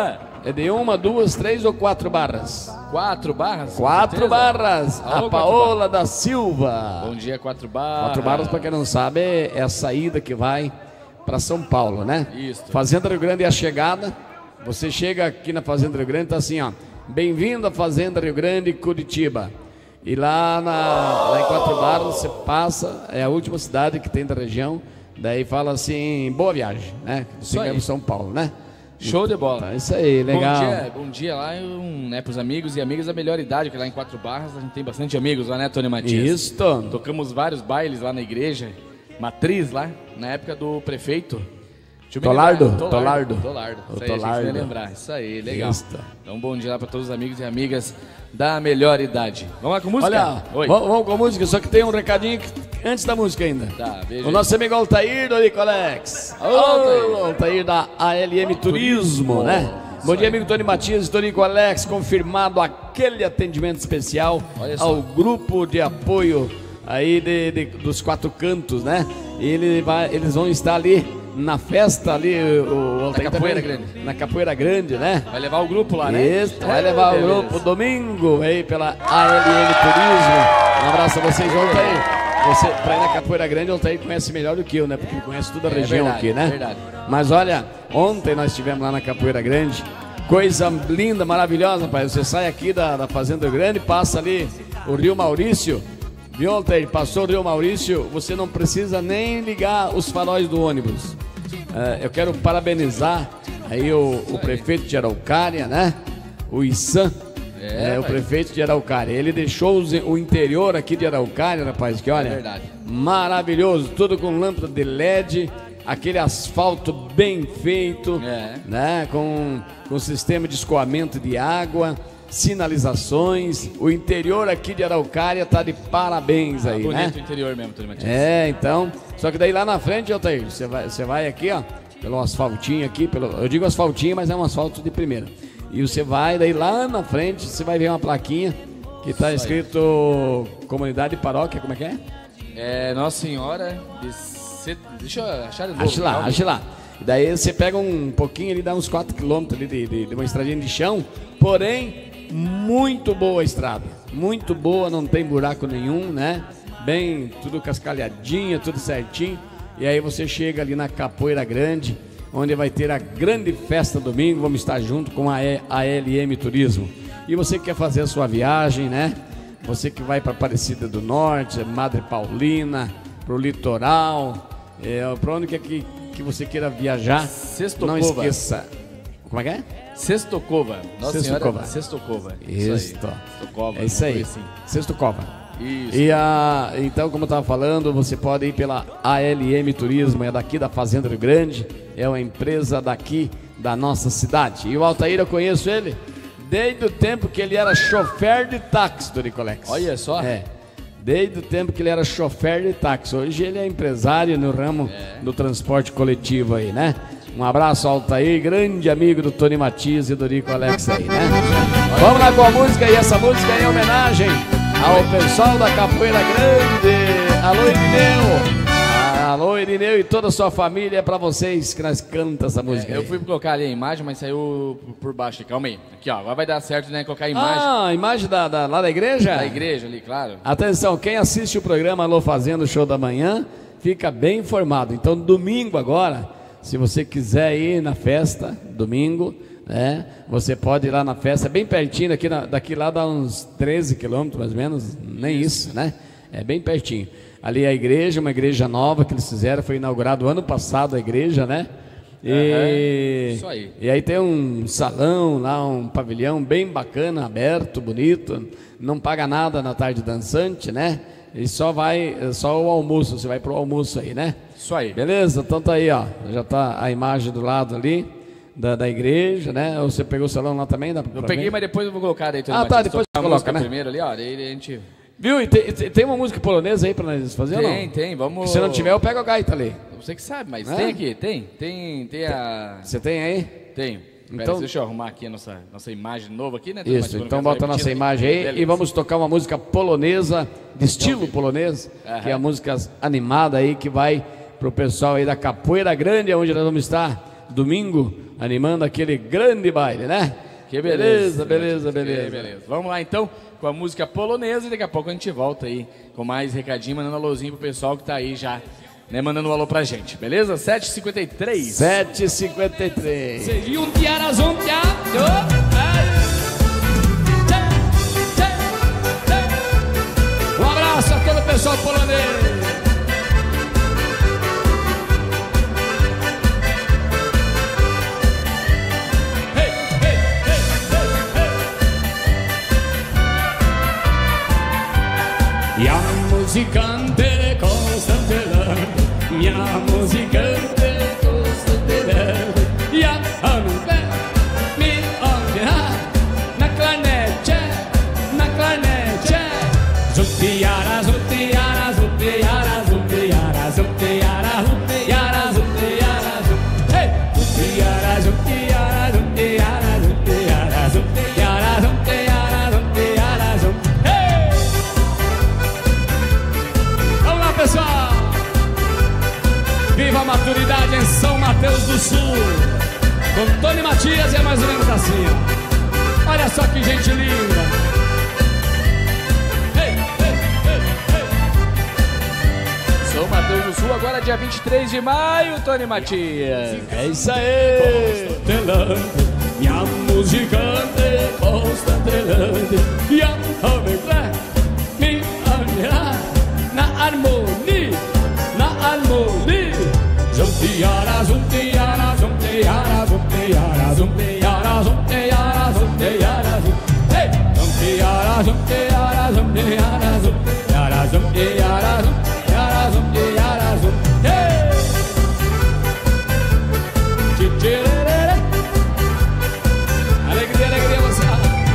É de 1, 2, 3 ou 4 barras? 4 barras? 4 barras, Alô, a Paola da Silva. Bom dia, 4 barras. 4 barras, para quem não sabe, é a saída que vai para São Paulo, né? Isso. Fazenda Rio Grande é a chegada. Você chega aqui na Fazenda Rio Grande, tá assim, ó. Bem-vindo à Fazenda Rio Grande, Curitiba. E lá em 4 barras você passa, é a última cidade que tem da região. Daí fala assim, boa viagem, né? Você vai para São Paulo, né? Show de bola. Então, é isso aí, legal. Bom dia lá, né, pros amigos e amigas da melhor idade, que lá em 4 barras a gente tem bastante amigos lá, né, Tony Matias? Isso, Tony. Tocamos vários bailes lá na igreja, matriz lá, na época do prefeito. Deixa eu me Tolardo? lembrar. Tolardo. Isso aí, Tolardo. a gente vai lembrar. Isso aí, legal. Isso. Então, bom dia lá pra todos os amigos e amigas da melhor idade. Vamos lá com música? Olha, Oi. vamos com a música, só que tem um recadinho antes da música ainda. Tá, beijo. O nosso amigo Altair do Nicolex. Altair da ALM Turismo, né? Bom dia, amigo Tony Matias e Tonico Alex, confirmado aquele atendimento especial ao grupo de apoio aí dos 4 cantos, né? E eles vão estar ali na festa ali, o Altair Capoeira também, Grande. na Capoeira Grande, né? Vai levar o grupo lá, né? Isso, vai levar o grupo domingo aí pela ALM Turismo. Um abraço a vocês, Altair. Você, pra ir na Capoeira Grande, o Altair conhece melhor do que eu, né? Porque ele conhece toda a região verdade, aqui, né? verdade. Mas olha, ontem nós estivemos lá na Capoeira Grande, coisa linda, maravilhosa, pai. Você sai aqui da Fazenda Grande, passa ali o Rio Maurício, viu, Altair? Passou o Rio Maurício, você não precisa nem ligar os faróis do ônibus. eu quero parabenizar aí o prefeito de Araucária, né? O Issan, o prefeito de Araucária. Ele deixou o interior aqui de Araucária, rapaz, que olha, verdade. Maravilhoso, tudo com lâmpada de LED, aquele asfalto bem feito, né? Com sistema de escoamento de água, sinalizações. O interior aqui de Araucária tá de parabéns aí, bonito, né? O interior mesmo, Tony Matias. Então, só que daí lá na frente, Altair, você vai aqui, ó, pelo asfaltinho aqui, eu digo asfaltinho, mas é um asfalto de primeira. E você vai, daí lá na frente, você vai ver uma plaquinha que tá escrito Comunidade Paróquia, como é que é? Nossa Senhora deixa eu achar de novo. Ache lá. Daí você pega um pouquinho ali, dá uns 4 km ali de uma estradinha de chão, porém, muito boa a estrada, muito boa, não tem buraco nenhum, né? Bem, tudo cascalhadinho, tudo certinho. E aí você chega ali na Capoeira Grande, onde vai ter a grande festa domingo, vamos estar junto com a ALM Turismo. E você que quer fazer a sua viagem, né? Você que vai para Aparecida do Norte, Madre Paulina, pro litoral, para onde que você queira viajar, não esqueça. Como é que é? Sextocova. Nossa Senhora Sextocova. Isso. É isso aí. Assim. Sextocova. Isso. E então, como eu estava falando, você pode ir pela ALM Turismo, é daqui da Fazenda Rio Grande, é uma empresa daqui da nossa cidade. E o Altair, eu conheço ele desde o tempo que ele era chofer de táxi, Doricolex. Olha só. Desde o tempo que ele era chofer de táxi. Hoje ele é empresário no ramo do transporte coletivo aí, né? Um abraço ao Altair, grande amigo do Tony Matias e do Rico Alex aí, né? Vamos lá com a música, e essa música é em homenagem ao pessoal da Capoeira Grande. Alô, Irineu! Alô, Irineu e toda a sua família, é pra vocês que nós cantamos essa música aí. Eu fui colocar ali a imagem, mas saiu por baixo. Calma aí. Aqui, ó. Agora vai dar certo, né? Colocar a imagem. A imagem lá da igreja? Da igreja ali, claro. Atenção, quem assiste o programa Alô Fazenda, o Show da Manhã, fica bem informado. Então, domingo agora, se você quiser ir na festa, domingo, né? Você pode ir lá na festa, bem pertinho, daqui lá dá uns 13 quilômetros, mais ou menos, nem isso, né? É bem pertinho. Ali a igreja, uma igreja nova que eles fizeram, foi inaugurado ano passado a igreja, né? Isso aí. E aí tem um salão lá, um pavilhão bem bacana, aberto, bonito, não paga nada na tarde dançante, né? E só o almoço, você vai pro almoço aí, né? Isso aí. Beleza? Então tá aí, ó, já tá a imagem do lado ali da igreja, né? Ou você pegou o salão lá também? Eu peguei, mas depois eu vou colocar aí. Tá, depois você coloca, né? Primeiro ali, ó, daí a gente... Viu? E tem uma música polonesa aí pra nós fazer ou não? Tem, vamos... Se não tiver, eu pego a gaita ali. Você que sabe, mas tem aqui, tem a... Você tem aí? Tenho. Então, deixa eu arrumar aqui a nossa imagem nova aqui, né? Isso, então bota a nossa imagem aí. Beleza. E vamos tocar uma música polonesa, de estilo polonês, que é a música animada aí, que vai pro pessoal aí da Capoeira Grande, onde nós vamos estar domingo, animando aquele grande baile, né? Que beleza. Beleza. Vamos lá então com a música polonesa e daqui a pouco a gente volta aí com mais recadinho, mandando alôzinho pro pessoal que tá aí já, né, mandando um alô pra gente, beleza? 7h53. 7h53. Um abraço a todo o pessoal polonês. Ja muzykante Konstantyland, ja muzykante Konstantyland, ja hanubę mi odjechał na klarnecie, zuty jara, zuty jara, zuty jara, zuty jara, zuty jara, zuty jara, zuty jara, hej! Zuty jara, zuty jara, zuty jara, zuty jara, zuty jara, zuty jara, zuty jara, zuty, hej! Vamos lá, pessoal! Viva a maturidade em São Mateus do Sul! Com Tony Matias é mais ou menos assim, ó. Olha só que gente linda! São Mateus do Sul, agora dia 23 de maio, Tony Matias. É isso aí! Minha muzykante Konstantyland, ja hanubę mi odjechał na harmonii, zuty jara, zuty yara zum te yara zum te yara zum te yara zum te yara zum hey zum te yara zum te yara zum te yara zum yara zum te yara zum yara zum te yara zum hey tchirere alegria alegria você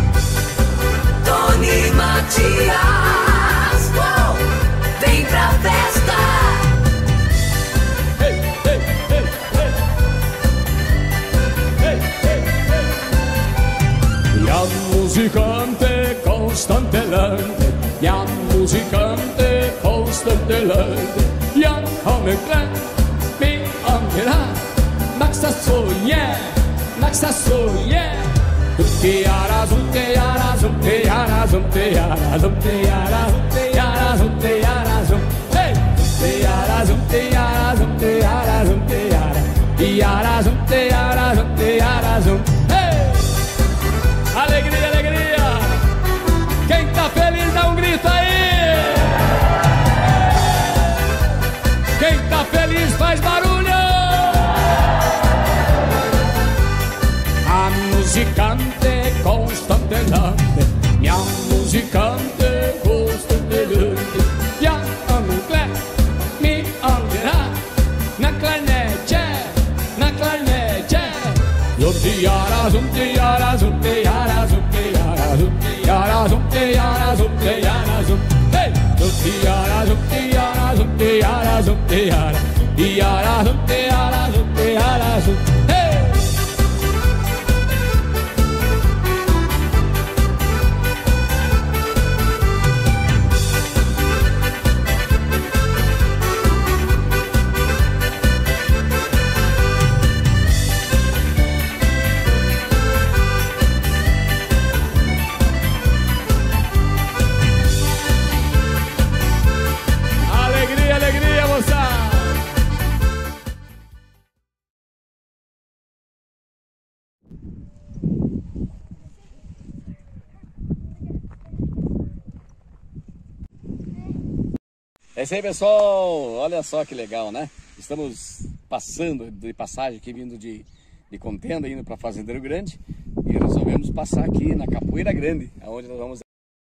Tony Matias vem pra festa. Ja musicante constantelante, ja musicante constantelante, ja kommer glad med angera, maxa så yeah, maxa så yeah. Zumteara, zumteara, zumteara, zumteara, zumteara, zumteara, zumteara, zum, hey, zumteara, zumteara, zumteara, zumteara, iara, zumteara, zumteara, zum, hey. Alegria, alegria! Quem tá feliz dá um grito aí! Quem tá feliz faz barulho! A musicante constantelante, minha musicante constantelante, ja angle, mi angera, na clarnete, na clarnete. Zumtiara, zumtiara, zumtiara, zumtiara, zumtiara, zumtiara, zumtiara, zum, hey, zumtiara, zumtiara, zumtiara, zumtiara, iara, zumtiara, zumtiara, zum, hey. É isso aí, pessoal, olha só que legal, né? Estamos passando de passagem aqui, vindo de contenda, indo para Fazendeiro Grande, e resolvemos passar aqui na Capoeira Grande, onde nós vamos...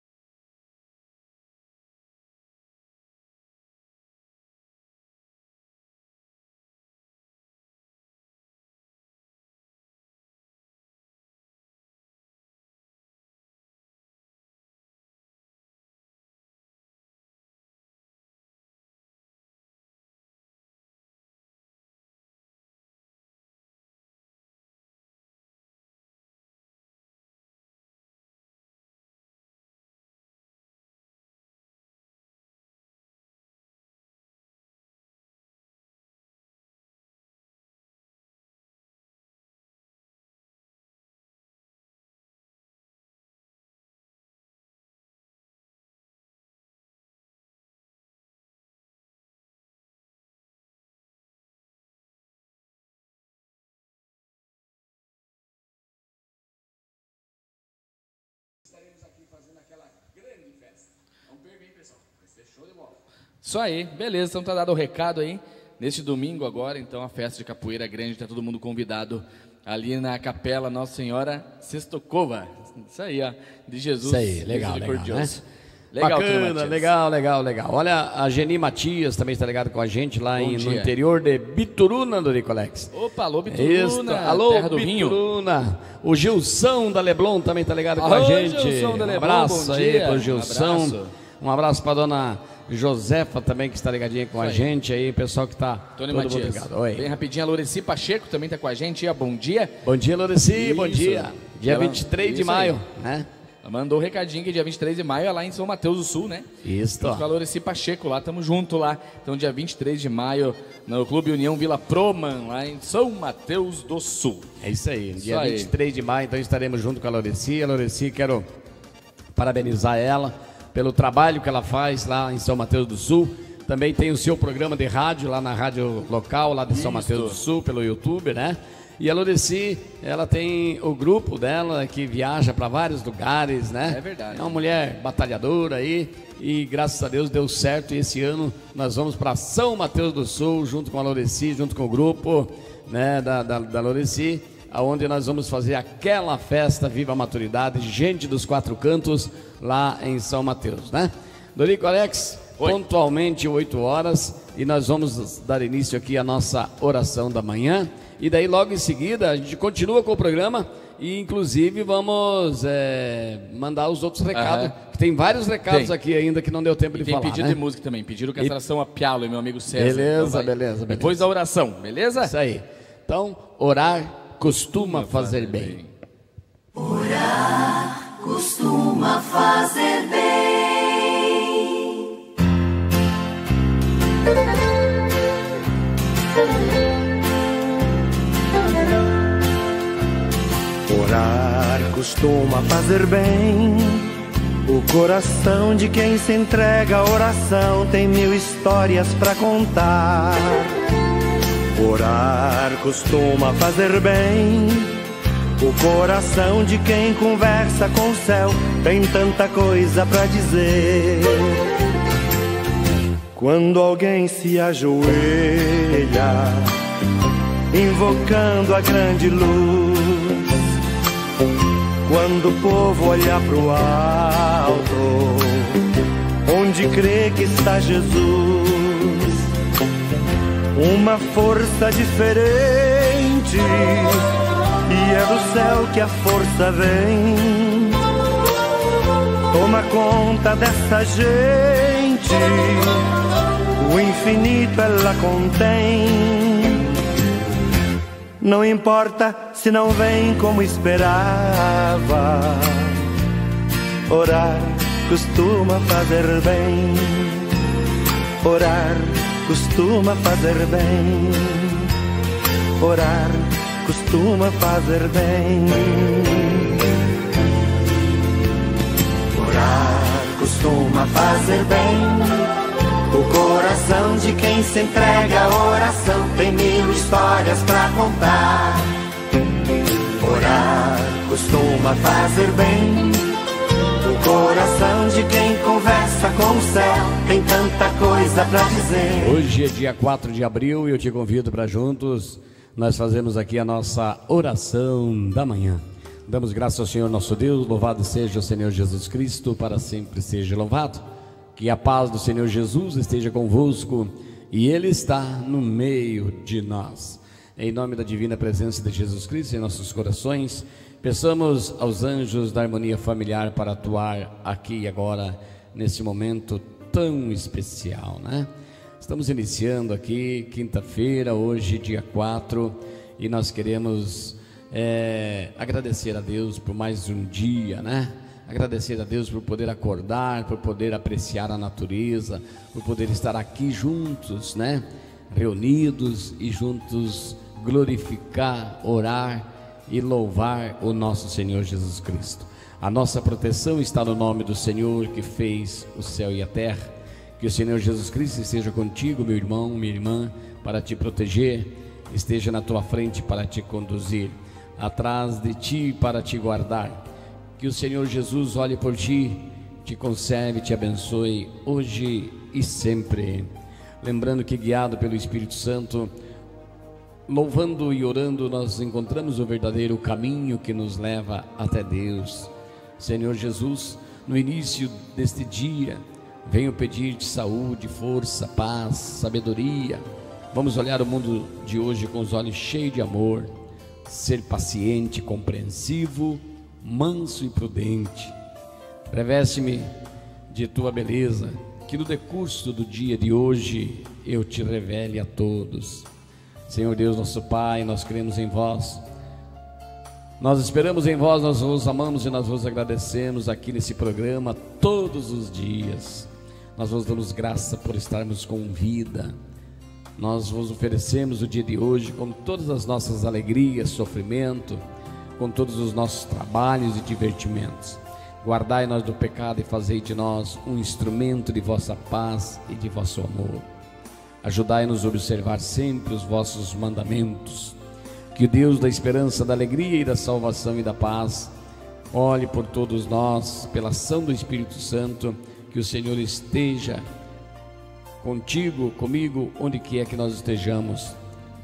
Estaremos aqui fazendo aquela grande festa. Não perca, hein, pessoal? Vai ser show de bola. Isso aí, beleza, então tá dado o recado aí. Neste domingo agora, então, a festa de Capoeira Grande, tá todo mundo convidado ali na Capela Nossa Senhora Sestokova. Isso aí, ó, de Jesus. Isso aí, legal, né? Legal, bacana, legal. Olha, a Geni Matias também está ligado com a gente lá no interior de Bituruna, do Nicolex. Opa, alô Bituruna, alô terra do Bituruna. Vinho. O Gilson da Leblon também está ligado com a gente. Gilson da Leblon, abraço aí dia. pro Gilson. Um abraço para dona Josefa também, que está ligadinha com a gente aí, pessoal que está Tony todo Matias. mundo ligado. Oi. Bem rapidinho, a Loreci Pacheco também está com a gente. Bom dia. Bom dia, Loreci, Isso. bom dia. Dia 23 de maio, né? Mandou um recadinho que dia 23 de maio é lá em São Mateus do Sul, né? Isso. Com a Loreci Pacheco lá, tamo junto lá. Então dia 23 de maio no Clube União Vila Proman, lá em São Mateus do Sul. É isso aí, dia 23 de maio, então estaremos junto com a Loreci. A Loreci, quero parabenizar ela pelo trabalho que ela faz lá em São Mateus do Sul. Também tem o seu programa de rádio lá na rádio local, lá de São Mateus do Sul, pelo YouTube, né? E a Loreci, ela tem o grupo dela que viaja para vários lugares, né? É verdade. É uma mulher batalhadora aí e graças a Deus deu certo. E esse ano nós vamos para São Mateus do Sul, junto com a Loreci, junto com o grupo. né, da Loreci, aonde nós vamos fazer aquela festa Viva a Maturidade, gente dos quatro cantos, lá em São Mateus, né? Dorico Alex, pontualmente 8 horas, e nós vamos dar início aqui à nossa oração da manhã, e daí logo em seguida a gente continua com o programa, e inclusive vamos mandar os outros recados, que tem vários recados aqui ainda que não deu tempo de falar. Tem pedido, né? de música também, pediram que a atração a Pialo, meu amigo César. Beleza, então beleza. Depois da oração, beleza? Isso aí. Então, orar costuma fazer bem. Orar costuma fazer bem. Orar costuma fazer bem. O coração de quem se entrega à oração tem 1000 histórias pra contar. Orar costuma fazer bem. O coração de quem conversa com o céu tem tanta coisa pra dizer. Quando alguém se ajoelha, invocando a grande luz, quando o povo olha pro alto, onde crê que está Jesus, uma força diferente, e é do céu que a força vem. Toma conta dessa gente, o infinito ela contém. Não importa se não vem como esperava, orar costuma fazer bem. Orar costuma fazer bem. Orar costuma fazer bem. Orar costuma fazer bem. O coração de quem se entrega à oração tem 1000 histórias pra contar. Orar costuma fazer bem. O coração de quem conversa com o céu tem tanta coisa pra dizer. Hoje é dia 4 de abril e eu te convido para juntos nós fazemos aqui a nossa oração da manhã. Damos graças ao Senhor nosso Deus, louvado seja o Senhor Jesus Cristo, para sempre seja louvado. Que a paz do Senhor Jesus esteja convosco e Ele está no meio de nós. Em nome da divina presença de Jesus Cristo em nossos corações, peçamos aos anjos da harmonia familiar para atuar aqui e agora, nesse momento tão especial, né? Estamos iniciando aqui, quinta-feira, hoje dia 4, e nós queremos agradecer a Deus por mais um dia, né? Agradecer a Deus por poder acordar, por poder apreciar a natureza, por poder estar aqui juntos, né? Reunidos e juntos glorificar, orar e louvar o nosso Senhor Jesus Cristo. A nossa proteção está no nome do Senhor que fez o céu e a terra. Que o Senhor Jesus Cristo esteja contigo, meu irmão, minha irmã, para te proteger, esteja na tua frente para te conduzir, atrás de ti para te guardar. Que o Senhor Jesus olhe por ti, te conserve, te abençoe, hoje e sempre. Lembrando que guiado pelo Espírito Santo, louvando e orando, nós encontramos o verdadeiro caminho que nos leva até Deus. Senhor Jesus, no início deste dia, venho pedir-te saúde, força, paz, sabedoria. Vamos olhar o mundo de hoje com os olhos cheios de amor, ser paciente, compreensivo, manso e prudente. Reveste-me de tua beleza, que no decurso do dia de hoje eu te revele a todos. Senhor Deus, nosso Pai, nós cremos em vós, nós esperamos em vós, nós vos amamos e nós vos agradecemos aqui nesse programa todos os dias. Nós vos damos graça por estarmos com vida. Nós vos oferecemos o dia de hoje com todas as nossas alegrias, sofrimento, com todos os nossos trabalhos e divertimentos. Guardai-nos do pecado e fazei de nós um instrumento de vossa paz e de vosso amor. Ajudai-nos a observar sempre os vossos mandamentos. Que o Deus da esperança, da alegria e da salvação e da paz olhe por todos nós, pela ação do Espírito Santo. Que o Senhor esteja contigo, comigo, onde quer que nós estejamos,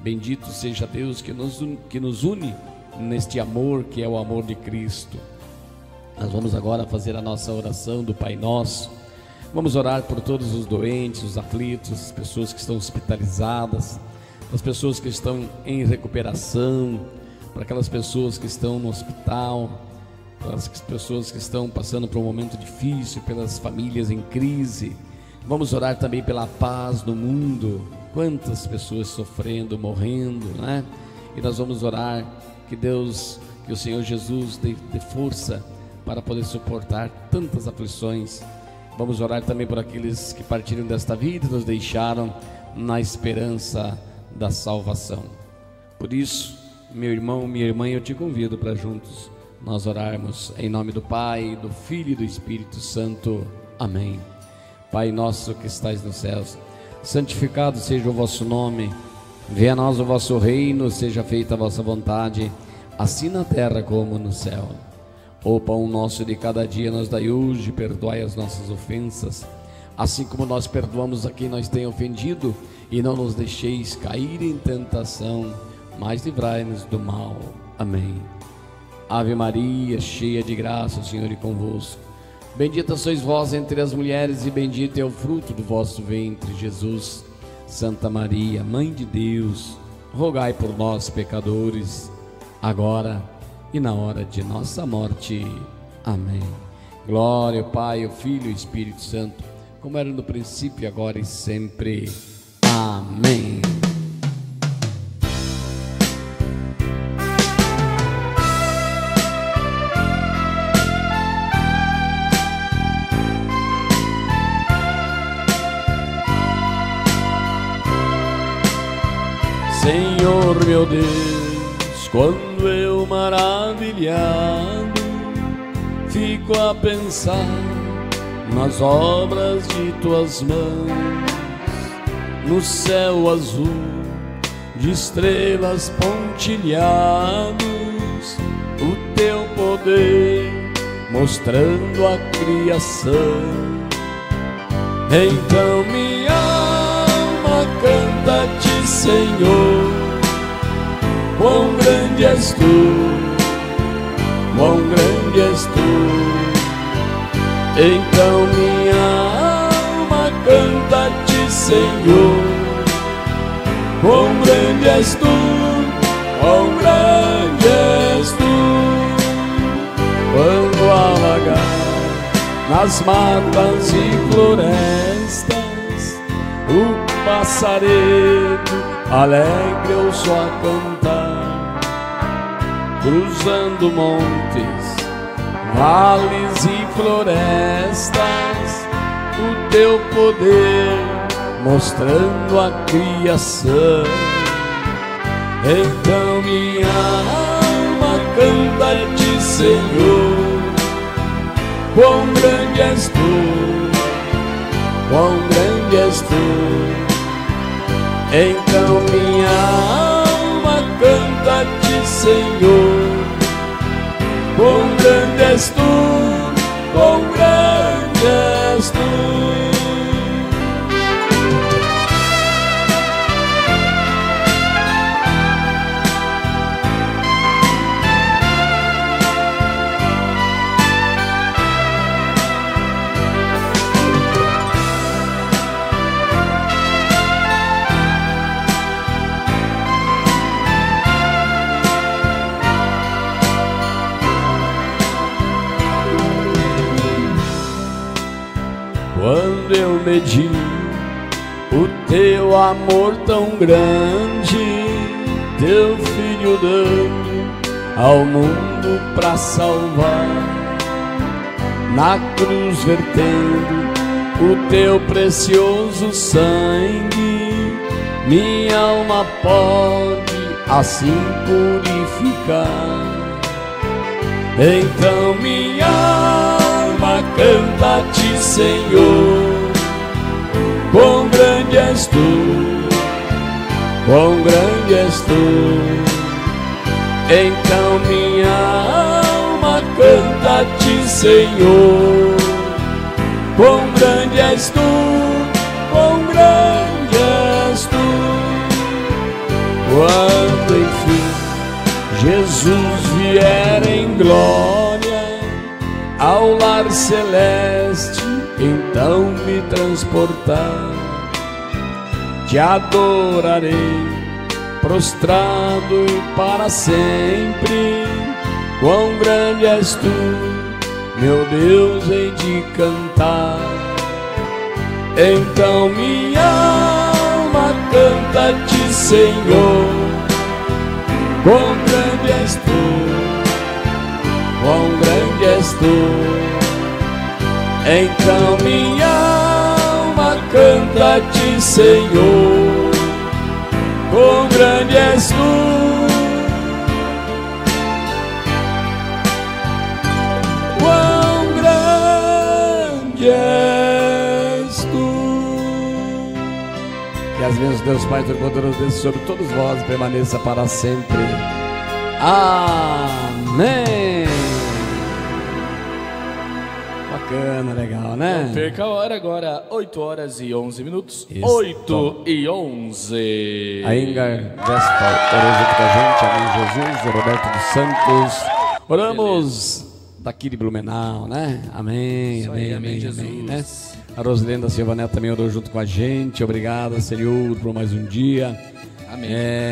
Bendito seja Deus que nos une neste amor que é o amor de Cristo. Nós vamos agora fazer a nossa oração do Pai Nosso. Vamos orar por todos os doentes, os aflitos, as pessoas que estão hospitalizadas, as pessoas que estão em recuperação, para aquelas pessoas que estão no hospital, para as pessoas que estão passando por um momento difícil, pelas famílias em crise. Vamos orar também pela paz no mundo. Quantas pessoas sofrendo, morrendo, né? E nós vamos orar que Deus, que o Senhor Jesus dê força para poder suportar tantas aflições. Vamos orar também por aqueles que partiram desta vida e nos deixaram na esperança da salvação. Por isso, meu irmão, minha irmã, eu te convido para juntos nós orarmos em nome do Pai, do Filho e do Espírito Santo. Amém. Pai nosso que estais nos céus, santificado seja o vosso nome. Venha a nós o vosso reino, seja feita a vossa vontade, assim na terra como no céu. O pão nosso de cada dia nos dai hoje, perdoai as nossas ofensas, assim como nós perdoamos a quem nos tem ofendido, e não nos deixeis cair em tentação, mas livrai-nos do mal. Amém. Ave Maria, cheia de graça, o Senhor é convosco. Bendita sois vós entre as mulheres, e bendito é o fruto do vosso ventre, Jesus. Santa Maria, Mãe de Deus, rogai por nós, pecadores, agora e na hora de nossa morte. Amém. Glória ao Pai, ao Filho e ao Espírito Santo, como era no princípio, agora e sempre. Amém. Senhor meu Deus, quando eu maravilhado fico a pensar nas obras de tuas mãos, no céu azul de estrelas pontilhados, o teu poder mostrando a criação. Então minha alma canta-te, Senhor, quão grande és tu, quão grande és tu. Então minha alma canta-te, Senhor, quão grande és tu, quão grande és tu. Quando alagar nas matas e florestas, o passaredo alegre eu só a cantar, cruzando montes, vales e florestas, o teu poder mostrando a criação. Então minha alma canta-te, Senhor, quão grande és tu, quão grande és tu. Então minha alma canta-te, Senhor, quão grande és tu, quão grande és tu. Quando eu medi o teu amor tão grande, teu filho dando ao mundo pra salvar, na cruz vertendo o teu precioso sangue, minha alma pode assim purificar. Então minha alma canta-te, Senhor, quão grande és tu, quão grande és tu. Então minha alma canta-te, Senhor, quão grande és tu, quão grande és tu. Jesus vier em glória ao lar celeste, então me transportar. Te adorarei, prostrado e para sempre. Quão grande és tu, meu Deus, hei de cantar. Então minha alma canta-te, Senhor. Quão grande és tu, quão grande és tu. Então minha alma canta-te, Senhor. Quão grande és tu. Quão grande és tu. Que as bênçãos de Deus Pai Todo-Poderoso desça sobre todos vós e permaneça para sempre. Amém. Bacana, legal, né? Não perca a hora agora, 8 horas e 11 minutos. Isso. 8 e 11. A Ingar Vestal orou junto com a gente, amém Jesus, o Roberto dos Santos. Oramos daqui de Blumenau, né? Amém, Isso amém, aí, amém, Jesus. amém, né? A Rosilene da Silva Neto também orou junto com a gente. Obrigado, Senhor, por mais um dia. Amém.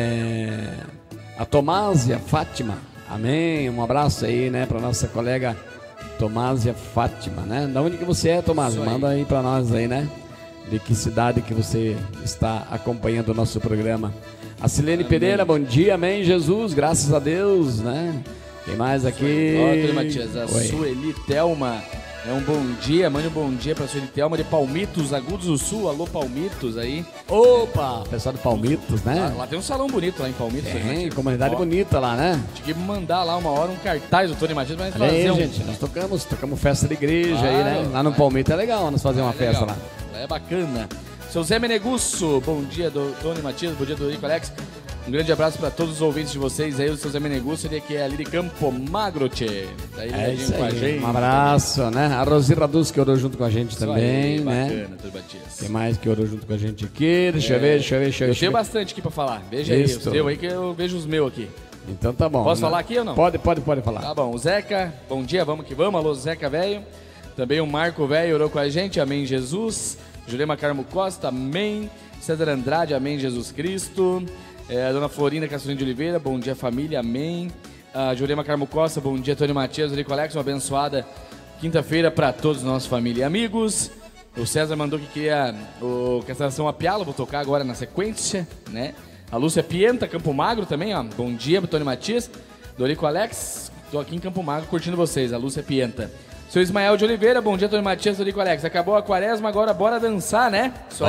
A Tomásia Fátima, amém. Um abraço aí, né, para nossa colega Tomásia Fátima, né? Da onde que você é, Tomásia? Manda aí para nós aí, né? De que cidade que você está acompanhando o nosso programa. A Silene Pereira, bom dia, amém, Jesus, graças a Deus, né? Tem mais aqui? Ó, Antônio Matias, a Oi. Sueli Thelma. É um bom dia, mande um bom dia pra Sueli Thelma de Palmitos, Agudos do Sul. Alô, Palmitos aí. Opa, pessoal de Palmitos, né? Lá tem um salão bonito lá em Palmitos. Tem, comunidade bonita lá, né? Tinha que mandar lá uma hora um cartaz do Tony Matias pra gente Olha fazer aí, gente, nós tocamos festa de igreja aí, né? Lá no Palmito é legal nós fazer uma festa legal. lá. É bacana. Seu Zé Menegusso, bom dia, Tony Matias, bom dia, Dorico Alex. Um grande abraço para todos os ouvintes de vocês aí, o seu Zé Menegusso, ele aqui é ali de Campo Magro, tchê. Tá É isso com a aí, gente. um abraço, né? A Rosi Raduz que orou junto com a gente Isso também, aí, né? bacana, Tony Matias. Tem mais que orou junto com a gente aqui, deixa eu ver. Eu tenho bastante aqui pra falar, veja aí, os teus aí que eu vejo os meus aqui. Então tá bom. Posso né? falar aqui ou não? Pode falar. Tá bom, o Zeca, bom dia, vamos que vamos, alô Zeca velho. Também o Marco velho orou com a gente, amém Jesus. Jurema Carmo Costa, amém. César Andrade, amém Jesus Cristo. A dona Florinda Caçulina de Oliveira, bom dia família, amém. A Jurema Carmo Costa, bom dia Tony Matias, Rico Alex, uma abençoada quinta-feira para todos nossa família e amigos. O César mandou que queria que a estação Apiala, vou tocar agora na sequência, né? A Lúcia Pienta, Campo Magro também, ó. Bom dia, Tony Matias. Dorico Alex, tô aqui em Campo Magro curtindo vocês, a Lúcia Pienta. Seu Ismael de Oliveira, bom dia, Tony Matias, Dorico Alex. Acabou a quaresma, agora bora dançar, né? Isso aí.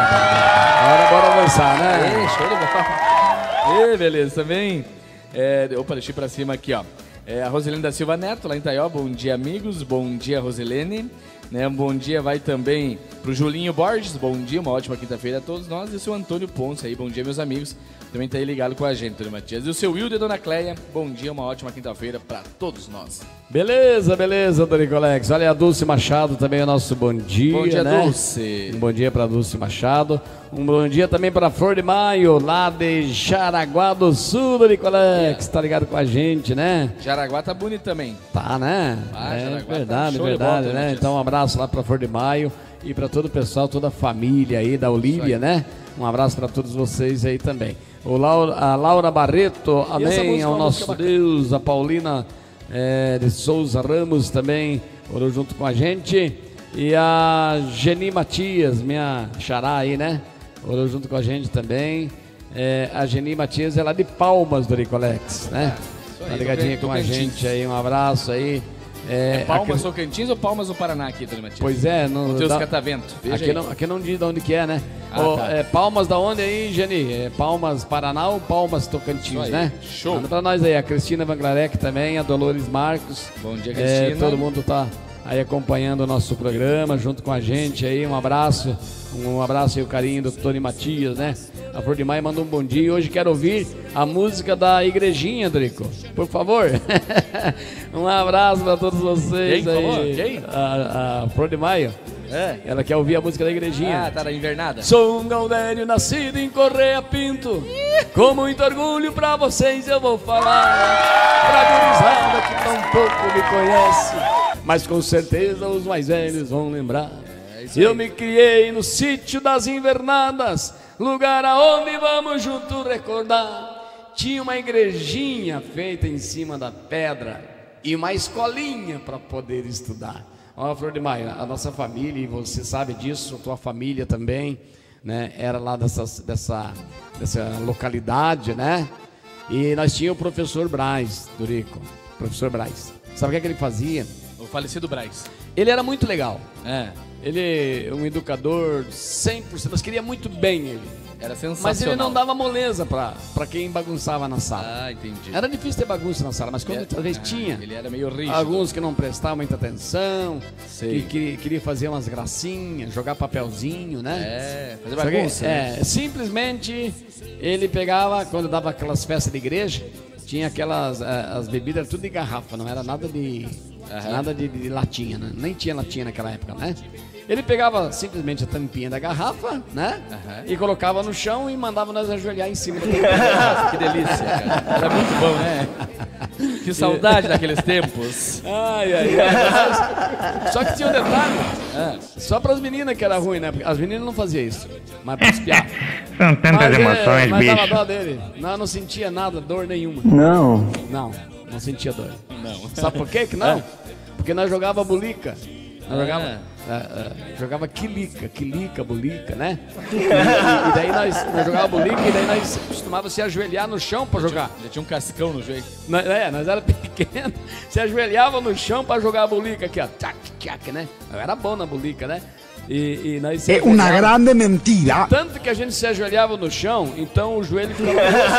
Bora dançar, né? Show de bola. Beleza, também. Opa, deixei pra cima aqui, ó. A Rosilene da Silva Neto, lá em Itaió. Bom dia, amigos. Bom dia, Rosilene. Um bom dia vai também pro Julinho Borges. Bom dia, uma ótima quinta-feira a todos nós. E o seu Antônio Ponce aí, bom dia, meus amigos. Também tá aí ligado com a gente, Tony Matias. E o seu Wilder e a Dona Cleia, bom dia, uma ótima quinta-feira pra todos nós. Beleza, Dorico Alex. Olha, a Dulce Machado também é nosso bom dia. Bom dia, né? Dulce. Um bom dia pra Dulce Machado. Um bom dia também pra Flor de Maio, lá de Jaraguá do Sul, Dorico Alex. Tá ligado com a gente, né? Jaraguá tá bonito também. Tá, né? Jaraguá verdade, tá show de verdade, bola, né? Matias. Então um abraço lá pra Flor de Maio e pra todo o pessoal, toda a família aí da Olívia, né? Um abraço pra todos vocês aí também. A Laura Barreto, amém, ao nosso Deus. A Paulina de Souza Ramos também orou junto com a gente. E a Geni Matias, minha xará aí, né? Orou junto com a gente também. A Geni Matias é lá de Palmas, Dorico Alex, né? Tá ligadinha com a gente aí, um abraço aí. Palmas Tocantins ou Palmas do Paraná aqui, Tony Matias? Pois é, no Teus Catavento. Aqui não diz de onde que é, né? Tá. Palmas da onde aí, Geni? Palmas Paraná ou Palmas Tocantins, né? Show. Manda pra nós aí, a Cristina Vanglarek também, a Dolores Marcos. Bom dia, Cristina. Todo mundo tá aí acompanhando o nosso programa, junto com a gente aí, um abraço e o carinho do Tony Matias, né? A Flor de Maio mandou um bom dia e hoje quero ouvir a música da Igrejinha, Drico, por favor. Um abraço para todos vocês. Quem aí. falou? Quem? A Flor de Maio. Ela quer ouvir a música da igrejinha. Ah, tá na invernada. Sou um gaudério nascido em Correia Pinto. Com muito orgulho pra vocês eu vou falar. Pra gurizada que tão pouco me conhece, mas com certeza os mais velhos vão lembrar. Eu me criei no sítio das Invernadas, lugar aonde vamos juntos recordar. Tinha uma igrejinha feita em cima da pedra e uma escolinha para poder estudar. Ó, Flor de Maio, a nossa família, e você sabe disso, a tua família também, né? Era lá dessa localidade, né? E nós tínhamos o professor Braz, Dorico, professor Braz. Sabe o que ele fazia? O falecido Braz. Ele era muito legal. Ele é um educador 100%, nós queríamos muito bem ele. Era sensacional. Mas ele não dava moleza pra quem bagunçava na sala. Ah, entendi. Era difícil ter bagunça na sala, mas quando talvez tinha. Ele era meio rígido. Alguns que não prestavam muita atenção, que queria fazer umas gracinhas, jogar papelzinho, né? Fazer bagunça. Simplesmente ele pegava, quando dava aquelas festas de igreja, tinha aquelas, as bebidas eram tudo de garrafa, não era nada de latinha, né? Nem tinha latinha naquela época, né? Ele pegava simplesmente a tampinha da garrafa, né? E colocava no chão e mandava nós ajoelhar em cima da tampinha. Que delícia, cara. Era muito bom, né? Que saudade daqueles tempos. Só que tinha um detalhe. Só para as meninas que era ruim, né? Porque as meninas não faziam isso, mas para os piados. São tantas emoções, mas bicho. dava dó dele. Não sentia nada, dor nenhuma. Não sentia dor. Sabe por quê que não? Porque nós jogava bulica. Nós jogava quilica, bulica, né? E daí nós jogava bulica e daí nós costumávamos se ajoelhar no chão pra jogar. Já tinha um cascão no joelho. Nós era pequenos, se ajoelhava no chão pra jogar a bulica aqui, ó. Tchac, tchac, né? Eu era bom na bulica, né? E nós é uma grande mentira. Tanto que a gente se ajoelhava no chão, então o joelho ficava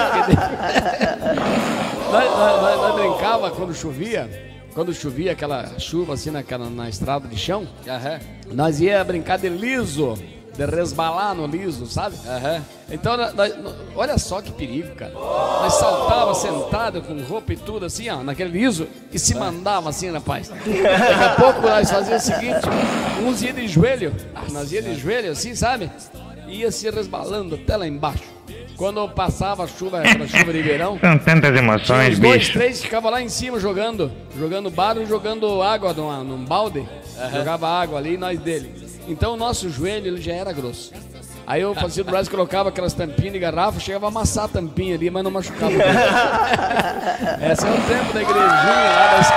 nós brincava quando chovia. Quando chovia, aquela chuva assim na estrada de chão, nós ia brincar de liso, de resbalar no liso, sabe? Então, olha só que perigo, cara. Nós saltava sentado com roupa e tudo assim, ó, naquele liso, e se mandava assim, rapaz. Daqui a pouco nós fazíamos o seguinte, uns iam de joelho, nós íamos de joelho assim, sabe? Ia se resbalando até lá embaixo. Quando passava a chuva, aquela chuva de verão, são tantas emoções, os 2, bicho. 3 ficavam lá em cima jogando barro e jogando água num balde. Jogava água ali e nós dele. Então o nosso joelho ele já era grosso. Aí o falecido do Brasil colocava aquelas tampinhas de garrafa, chegava a amassar a tampinha ali, mas não machucava. Esse é o tempo da igrejinha lá da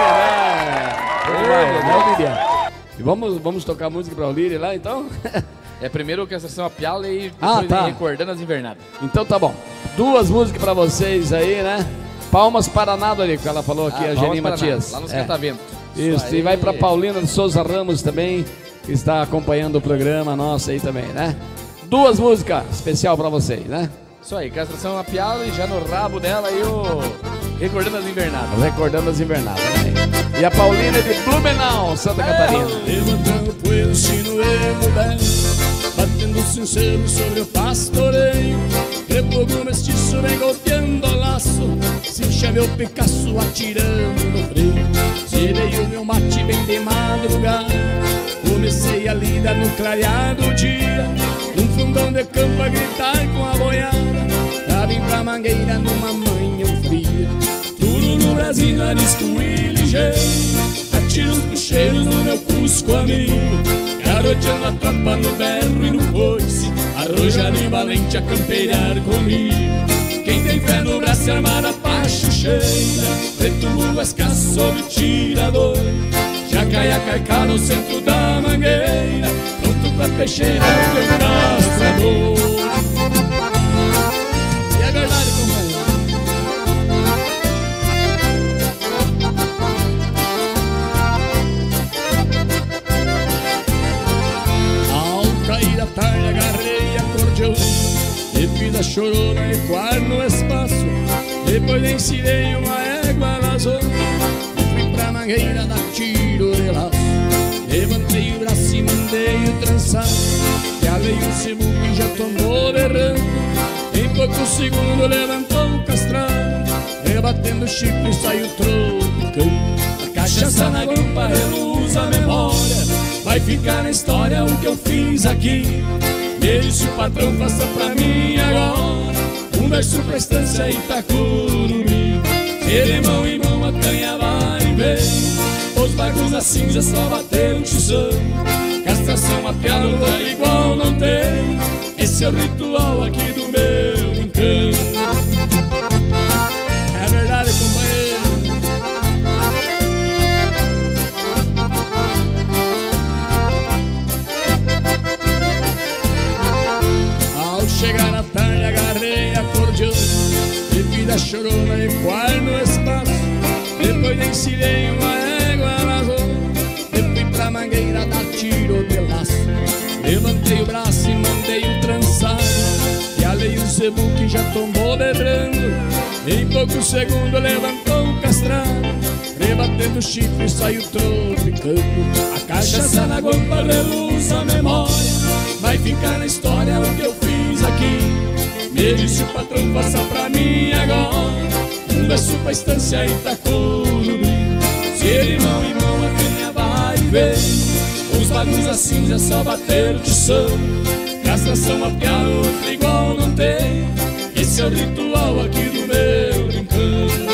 escolinha, né? E vamos tocar música pra Olíria lá então? Primeiro que a sessão a piala e depois recordando as invernadas. Então tá bom. 2 músicas pra vocês aí, né? Palmas Paraná, Dorico, que ela falou aqui, a Geni Matias. Lá nos Catavento. Isso, e vai pra Paulina de Souza Ramos também, que está acompanhando o programa nosso aí também, né? 2 músicas especial pra vocês, né? Isso aí, castração a piala e já no rabo dela aí o Recordando as Invernadas. Recordando as Invernadas, né? E a Paulina de Blumenau, Santa Catarina. Levantando poeira, sino ermo belo, batendo sincero sobre o pastoreio. Repogo mestiço vem golpeando o laço, cincha meu Picasso atirando no freio. Zerei o meu mate bem de madrugada, comecei a lida no clarear do dia. Num fundão de campo a gritar com a boiada, pra vir pra mangueira numa manhã fria. Tudo no Brasil, arisco e ligeiro, atiro os puxeiros no meu cusco amigo. Garoteando a tropa no berro e no coice, arrojado e valente a campeirar comigo. Quem tem fé no braço armada pacho cheira, preto luvas caçou e tirador. Já cai a carcada no centro da mangueira, pronto pra peixeira o meu castrador. E a verdade, companheiro? Ao cair a tarde agarrei acordeão, e fiz a chorona ecoar no espaço. Depois ensinei uma égua na zona, e fui pra mangueira dar tiro de laço. Levantei o braço e mandei o trançar, que alei o sebo que já tomou derrame. Em poucos segundos levantou o castrado, rebatendo o chifre e saiu tropicando. A cachaça na guampa reluz a memória, vai ficar na história o que eu fiz aqui. Me disse o patrão, faça pra mim agora um verso pra Estância Itacurubi. Ser mão em mão a canha vai e vem, os barcos na cinza só bater um tição. Castração até a luta igual não tem, esse é o ritual aqui do meu encanto. É verdade, companheiro. Ao chegar à tarde agarrei acordeão, bebida chorona e qual no espaço. Depois encilhei uma égua na zona, eu fui pra mangueira dar tiro de laço. Levantei o braço e mandei um trançado, e alei o zebu que já tombou bebrando. Em poucos segundos levantou o castrado, rebatendo o chifre e saiu tropicando. A cachaça na guampa reluz a memória, vai ficar na história o que eu fiz aqui. Me disse o patrão, faça pra mim agora um verso pra Estância Itacurubi. Se ele mão em mão a canha vai ver, os bagulhos assim já só bater o tição. Castração a piar, outra igual não tem, esse é o ritual aqui do meu rincão.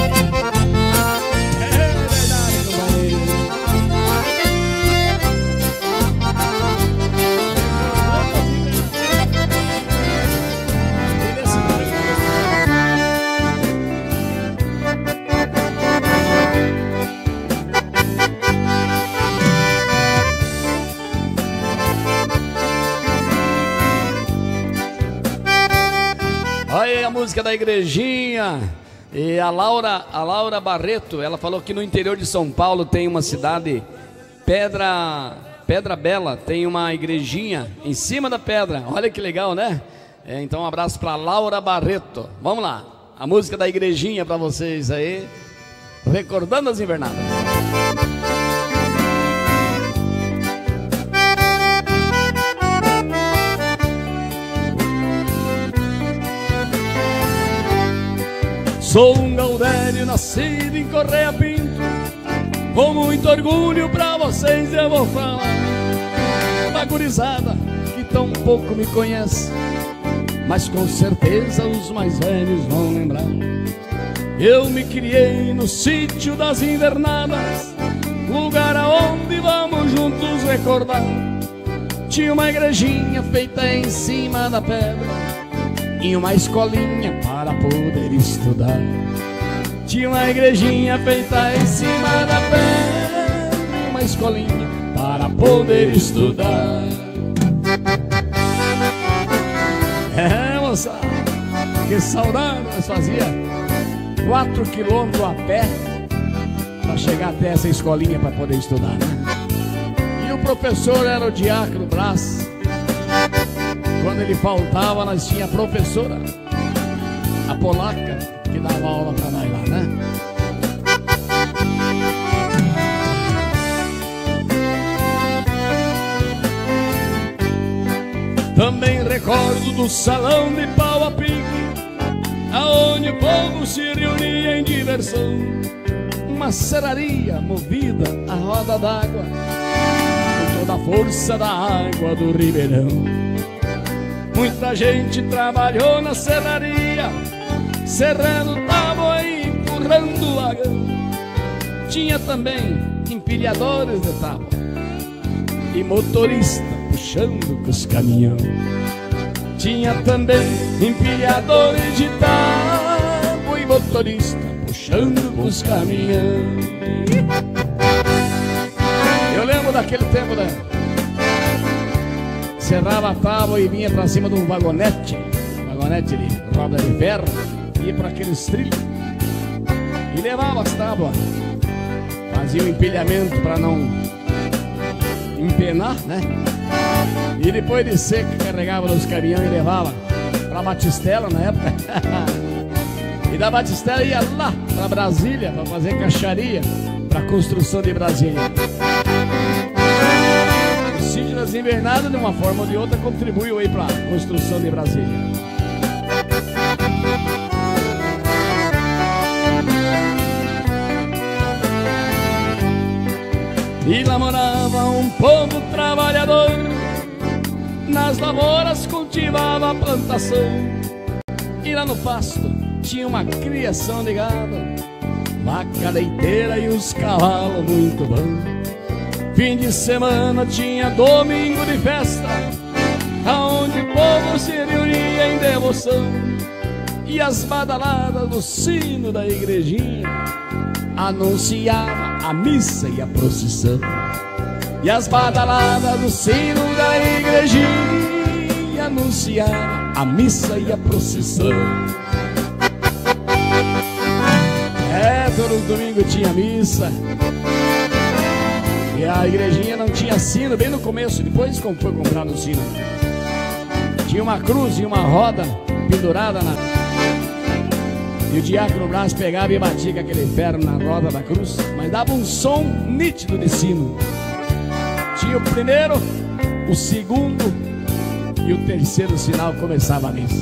Olha aí a música da Igrejinha. E a Laura Barreto, ela falou que no interior de São Paulo tem uma cidade, Pedra Bela, tem uma igrejinha em cima da pedra. Olha que legal, né? Então um abraço para Laura Barreto. Vamos lá, a música da Igrejinha para vocês aí, recordando as invernadas. Sou um gaudério nascido em Correia Pinto, com muito orgulho pra vocês eu vou falar. Uma gurizada que tão pouco me conhece, mas com certeza os mais velhos vão lembrar. Eu me criei no sítio das invernadas, lugar aonde vamos juntos recordar. Tinha uma igrejinha feita em cima da pedra e uma escolinha para poder estudar. Tinha uma igrejinha feita em cima da pedra e uma escolinha para poder estudar. É, moçada, que saudade. Nós fazia 4 quilômetros a pé para chegar até essa escolinha para poder estudar, né? E o professor era o Diácono Brás. Quando ele faltava, nós tinha a professora, a polaca, que dava aula para nós lá, né? Também recordo do salão de pau a pique, aonde o povo se reunia em diversão. Uma serraria movida a roda d'água, com toda a força da água do ribeirão. Muita gente trabalhou na serraria, serrando tábua e empurrando o vagão. Tinha também empilhadores de tábua e motorista puxando com os caminhão. Tinha também empilhadores de tábua e motorista puxando com os caminhão. Eu lembro daquele tempo, né? Serrava a tábua e vinha pra cima de um vagonete de roda de ferro, ia para aqueles trilhos e levava as tábuas, fazia o empilhamento para não empenar, né? E depois de seco carregava nos caminhões e levava pra Batistela na época. E da Batistela ia lá pra Brasília para fazer caixaria para construção de Brasília. Das invernadas, de uma forma ou de outra, contribuiu aí para a construção de Brasília. E lá morava um povo trabalhador, nas lavouras cultivava a plantação. E lá no pasto tinha uma criação de gado, vaca leiteira e os cavalos muito bons. Fim de semana tinha domingo de festa, aonde o povo se reunia em devoção. E as badaladas do sino da igrejinha anunciava a missa e a procissão. E as badaladas do sino da igrejinha anunciava a missa e a procissão. Todo domingo tinha missa. E a igrejinha não tinha sino bem no começo, depois como foi comprado o sino. Tinha uma cruz e uma roda pendurada na... E o diácono Brás pegava e batia com aquele ferro na roda da cruz, mas dava um som nítido de sino. Tinha o primeiro, o segundo e o terceiro sinal começava a missa.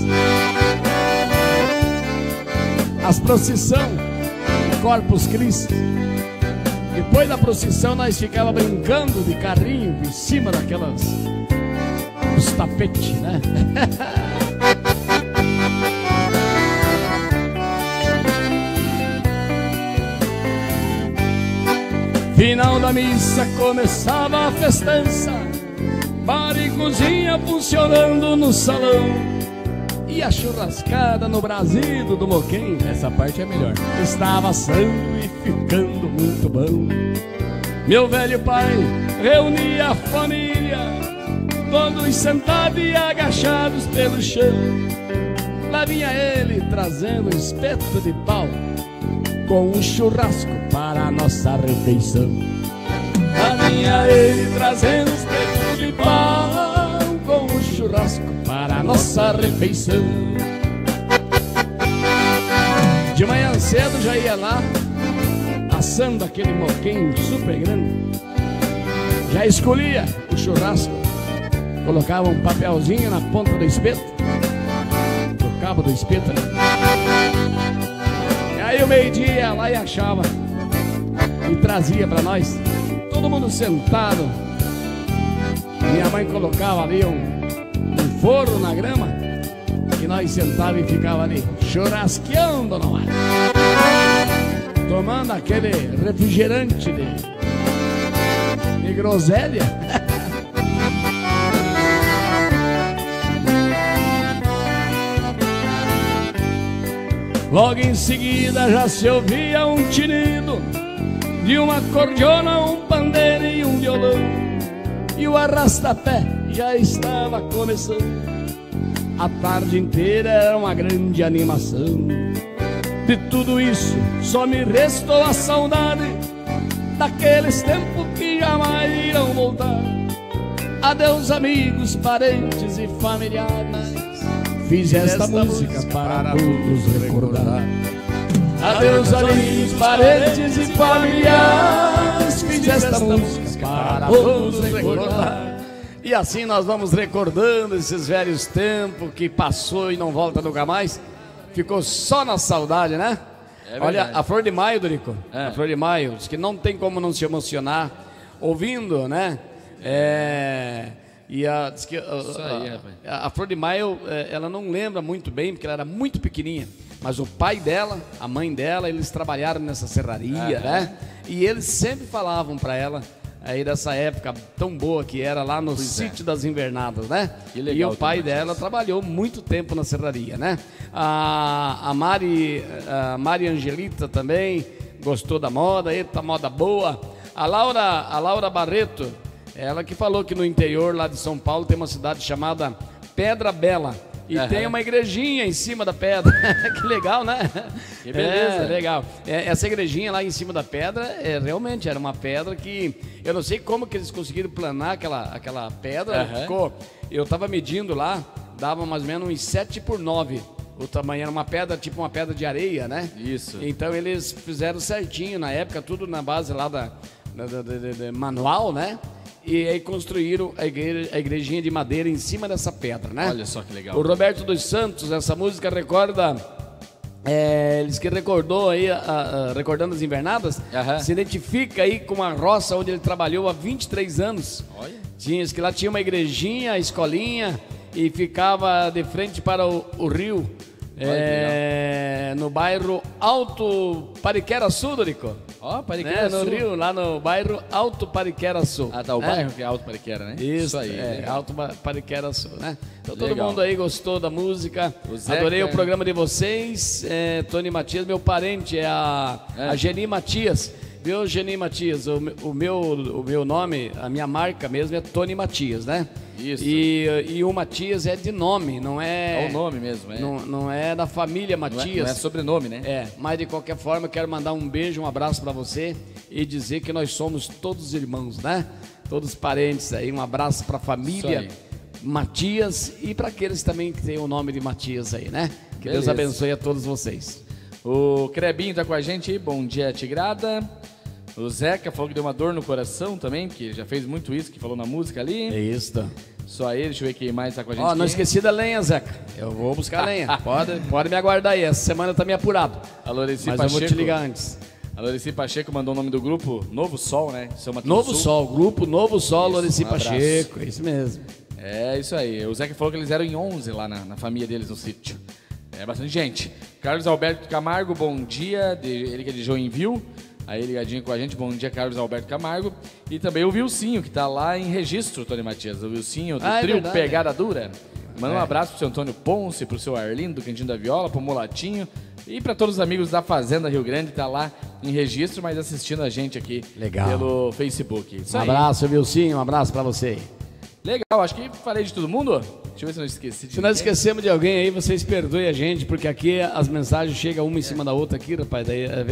As procissões, Corpus Christi. Depois da procissão nós ficava brincando de carrinho em cima daquelas... os tapetes, né? Final da missa começava a festança, bar e cozinha funcionando no salão. E a churrascada no brasido do Moquém, essa parte é melhor, estava assando e ficando muito bom. Meu velho pai reunia a família, todos sentados e agachados pelo chão. Lá vinha ele trazendo um espeto de pau, com um churrasco para a nossa refeição. Lá vinha ele trazendo um espeto de pau, com um churrasco para a nossa refeição. De manhã cedo já ia lá, assando aquele moquém super grande. Já escolhia o churrasco, colocava um papelzinho na ponta do espeto, no cabo do espeto, né? E aí o meio-dia ia lá e achava e trazia para nós, todo mundo sentado. Minha mãe colocava ali um forro na grama e nós sentávamos e ficava ali churrasqueando no ar, tomando aquele refrigerante de groselha. Logo em seguida já se ouvia um tinido de uma cordiona, um pandeiro e um violão. E o arrastapé já estava começando. A tarde inteira era uma grande animação. De tudo isso só me restou a saudade daqueles tempos que jamais irão voltar. Adeus amigos, parentes e familiares, fiz esta música para todos recordar. Adeus amigos, parentes e familiares, fiz esta música para todos recordar. E assim nós vamos recordando esses velhos tempos que passou e não volta nunca mais. Ficou só na saudade, né? Olha, a Flor de Maio, Dorico, a Flor de Maio, diz que não tem como não se emocionar ouvindo, né? Diz que a Flor de Maio, ela não lembra muito bem, porque ela era muito pequenininha. Mas o pai dela, a mãe dela, eles trabalharam nessa serraria, né? E eles sempre falavam para ela aí dessa época tão boa que era lá no sítio das Invernadas, né? Que legal. E o pai dela trabalhou muito tempo na serraria, né? A Mari Angelita também gostou da moda, eita, moda boa. A Laura Barreto, ela que falou que no interior lá de São Paulo tem uma cidade chamada Pedra Bela. E tem uma igrejinha em cima da pedra. Que legal, né? Que beleza. Legal. Essa igrejinha lá em cima da pedra, realmente era uma pedra que... Eu não sei como que eles conseguiram planar aquela pedra. Ficou... Eu estava medindo lá, dava mais ou menos uns 7x9. O tamanho era uma pedra, tipo uma pedra de areia, né? Isso. Então eles fizeram certinho na época, tudo na base lá da manual, né? E aí construíram a igrejinha de madeira em cima dessa pedra, né? Olha só que legal. O Roberto dos Santos, essa música recorda Eles que recordou aí, recordando as invernadas, se identifica aí com a roça onde ele trabalhou há 23 anos. Olha. Diz que lá tinha uma igrejinha, escolinha, e ficava de frente para o rio, no bairro Alto Pariquera-Sul, Dorico. Ó, Pariquera-Sul. No Rio, lá no bairro Alto Pariquera-Sul. Ah, tá, o bairro que é Alto Pariquera, né? Isso aí, Alto Pariquera-Sul, né? Então todo mundo aí gostou da música, adorei o programa de vocês. Tony Matias, meu parente, é a Geni Matias. Viu, Geni Matias? O meu nome, a minha marca mesmo é Tony Matias, né? Isso. E o Matias é de nome, não é... É o nome mesmo, é. Não é da família Matias. Não é sobrenome, né? Mas de qualquer forma eu quero mandar um beijo, um abraço pra você e dizer que nós somos todos irmãos, né? Todos parentes aí, um abraço pra família Matias e pra aqueles também que tem o nome de Matias aí, né? Que Deus abençoe a todos vocês. O Crebinho tá com a gente aí, bom dia, Tigrada. O Zeca falou que deu uma dor no coração também, porque já fez muito isso, que falou na música ali. É isso. Só ele, deixa eu ver quem mais tá com a gente. Não esqueci da lenha, Zeca. Eu vou buscar lenha. Pode me aguardar aí, essa semana tá meio apurado. A Loreci Mas Pacheco, eu vou te ligar antes. A Loreci Pacheco mandou o nome do grupo Novo Sol, né? Novo Sol, grupo Novo Sol, isso, Loreci Pacheco, é isso mesmo. É isso aí. O Zeca falou que eles eram em 11 lá na família deles no sítio. É bastante gente. Carlos Alberto Camargo, bom dia. Ele que é de Joinville. Aí ligadinho com a gente, bom dia, Carlos Alberto Camargo. E também o Vilcinho, que tá lá em registro, Tony Matias. O Vilcinho do trio verdade, Pegada Dura. Manda um abraço pro seu Antônio Ponce, pro seu Arlindo, do Cantinho da Viola, pro Mulatinho. E para todos os amigos da Fazenda Rio Grande, tá lá em registro, mas assistindo a gente aqui pelo Facebook. Isso aí. Abraço, Vilcinho, um abraço pra você. Legal, acho que falei de todo mundo. Deixa eu ver se eu não esqueci de Se nós esquecemos de alguém aí, vocês perdoem a gente, porque aqui as mensagens chegam uma em cima da outra aqui, rapaz.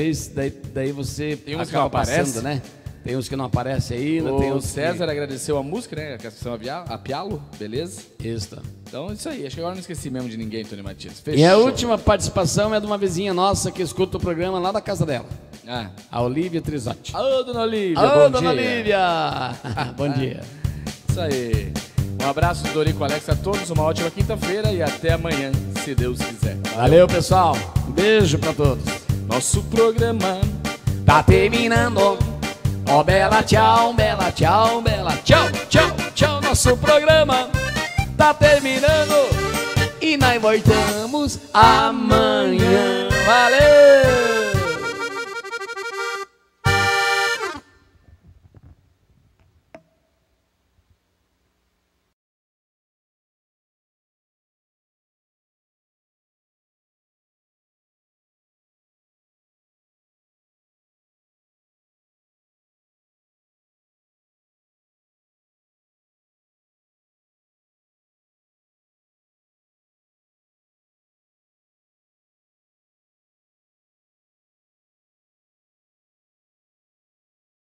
Daí você tem uns acaba que não passando, aparece, né? Tem uns que não aparecem aí. O César agradeceu a música, né? A canção a Pialo, beleza? Isso. Então, isso aí. Acho que agora não esqueci mesmo de ninguém, Tony Matias. Fechou. E a última participação é de uma vizinha nossa que escuta o programa lá da casa dela. A Olívia Trisotti. Ô, dona Olívia. Ô, dona Olívia. Bom dia. Isso aí. Um abraço do Dorico Alex a todos, uma ótima quinta-feira e até amanhã, se Deus quiser. Valeu, pessoal. Um beijo pra todos. Nosso programa tá terminando. Ó, bela tchau, bela tchau, bela tchau, tchau, tchau. Nosso programa tá terminando e nós voltamos amanhã. Valeu!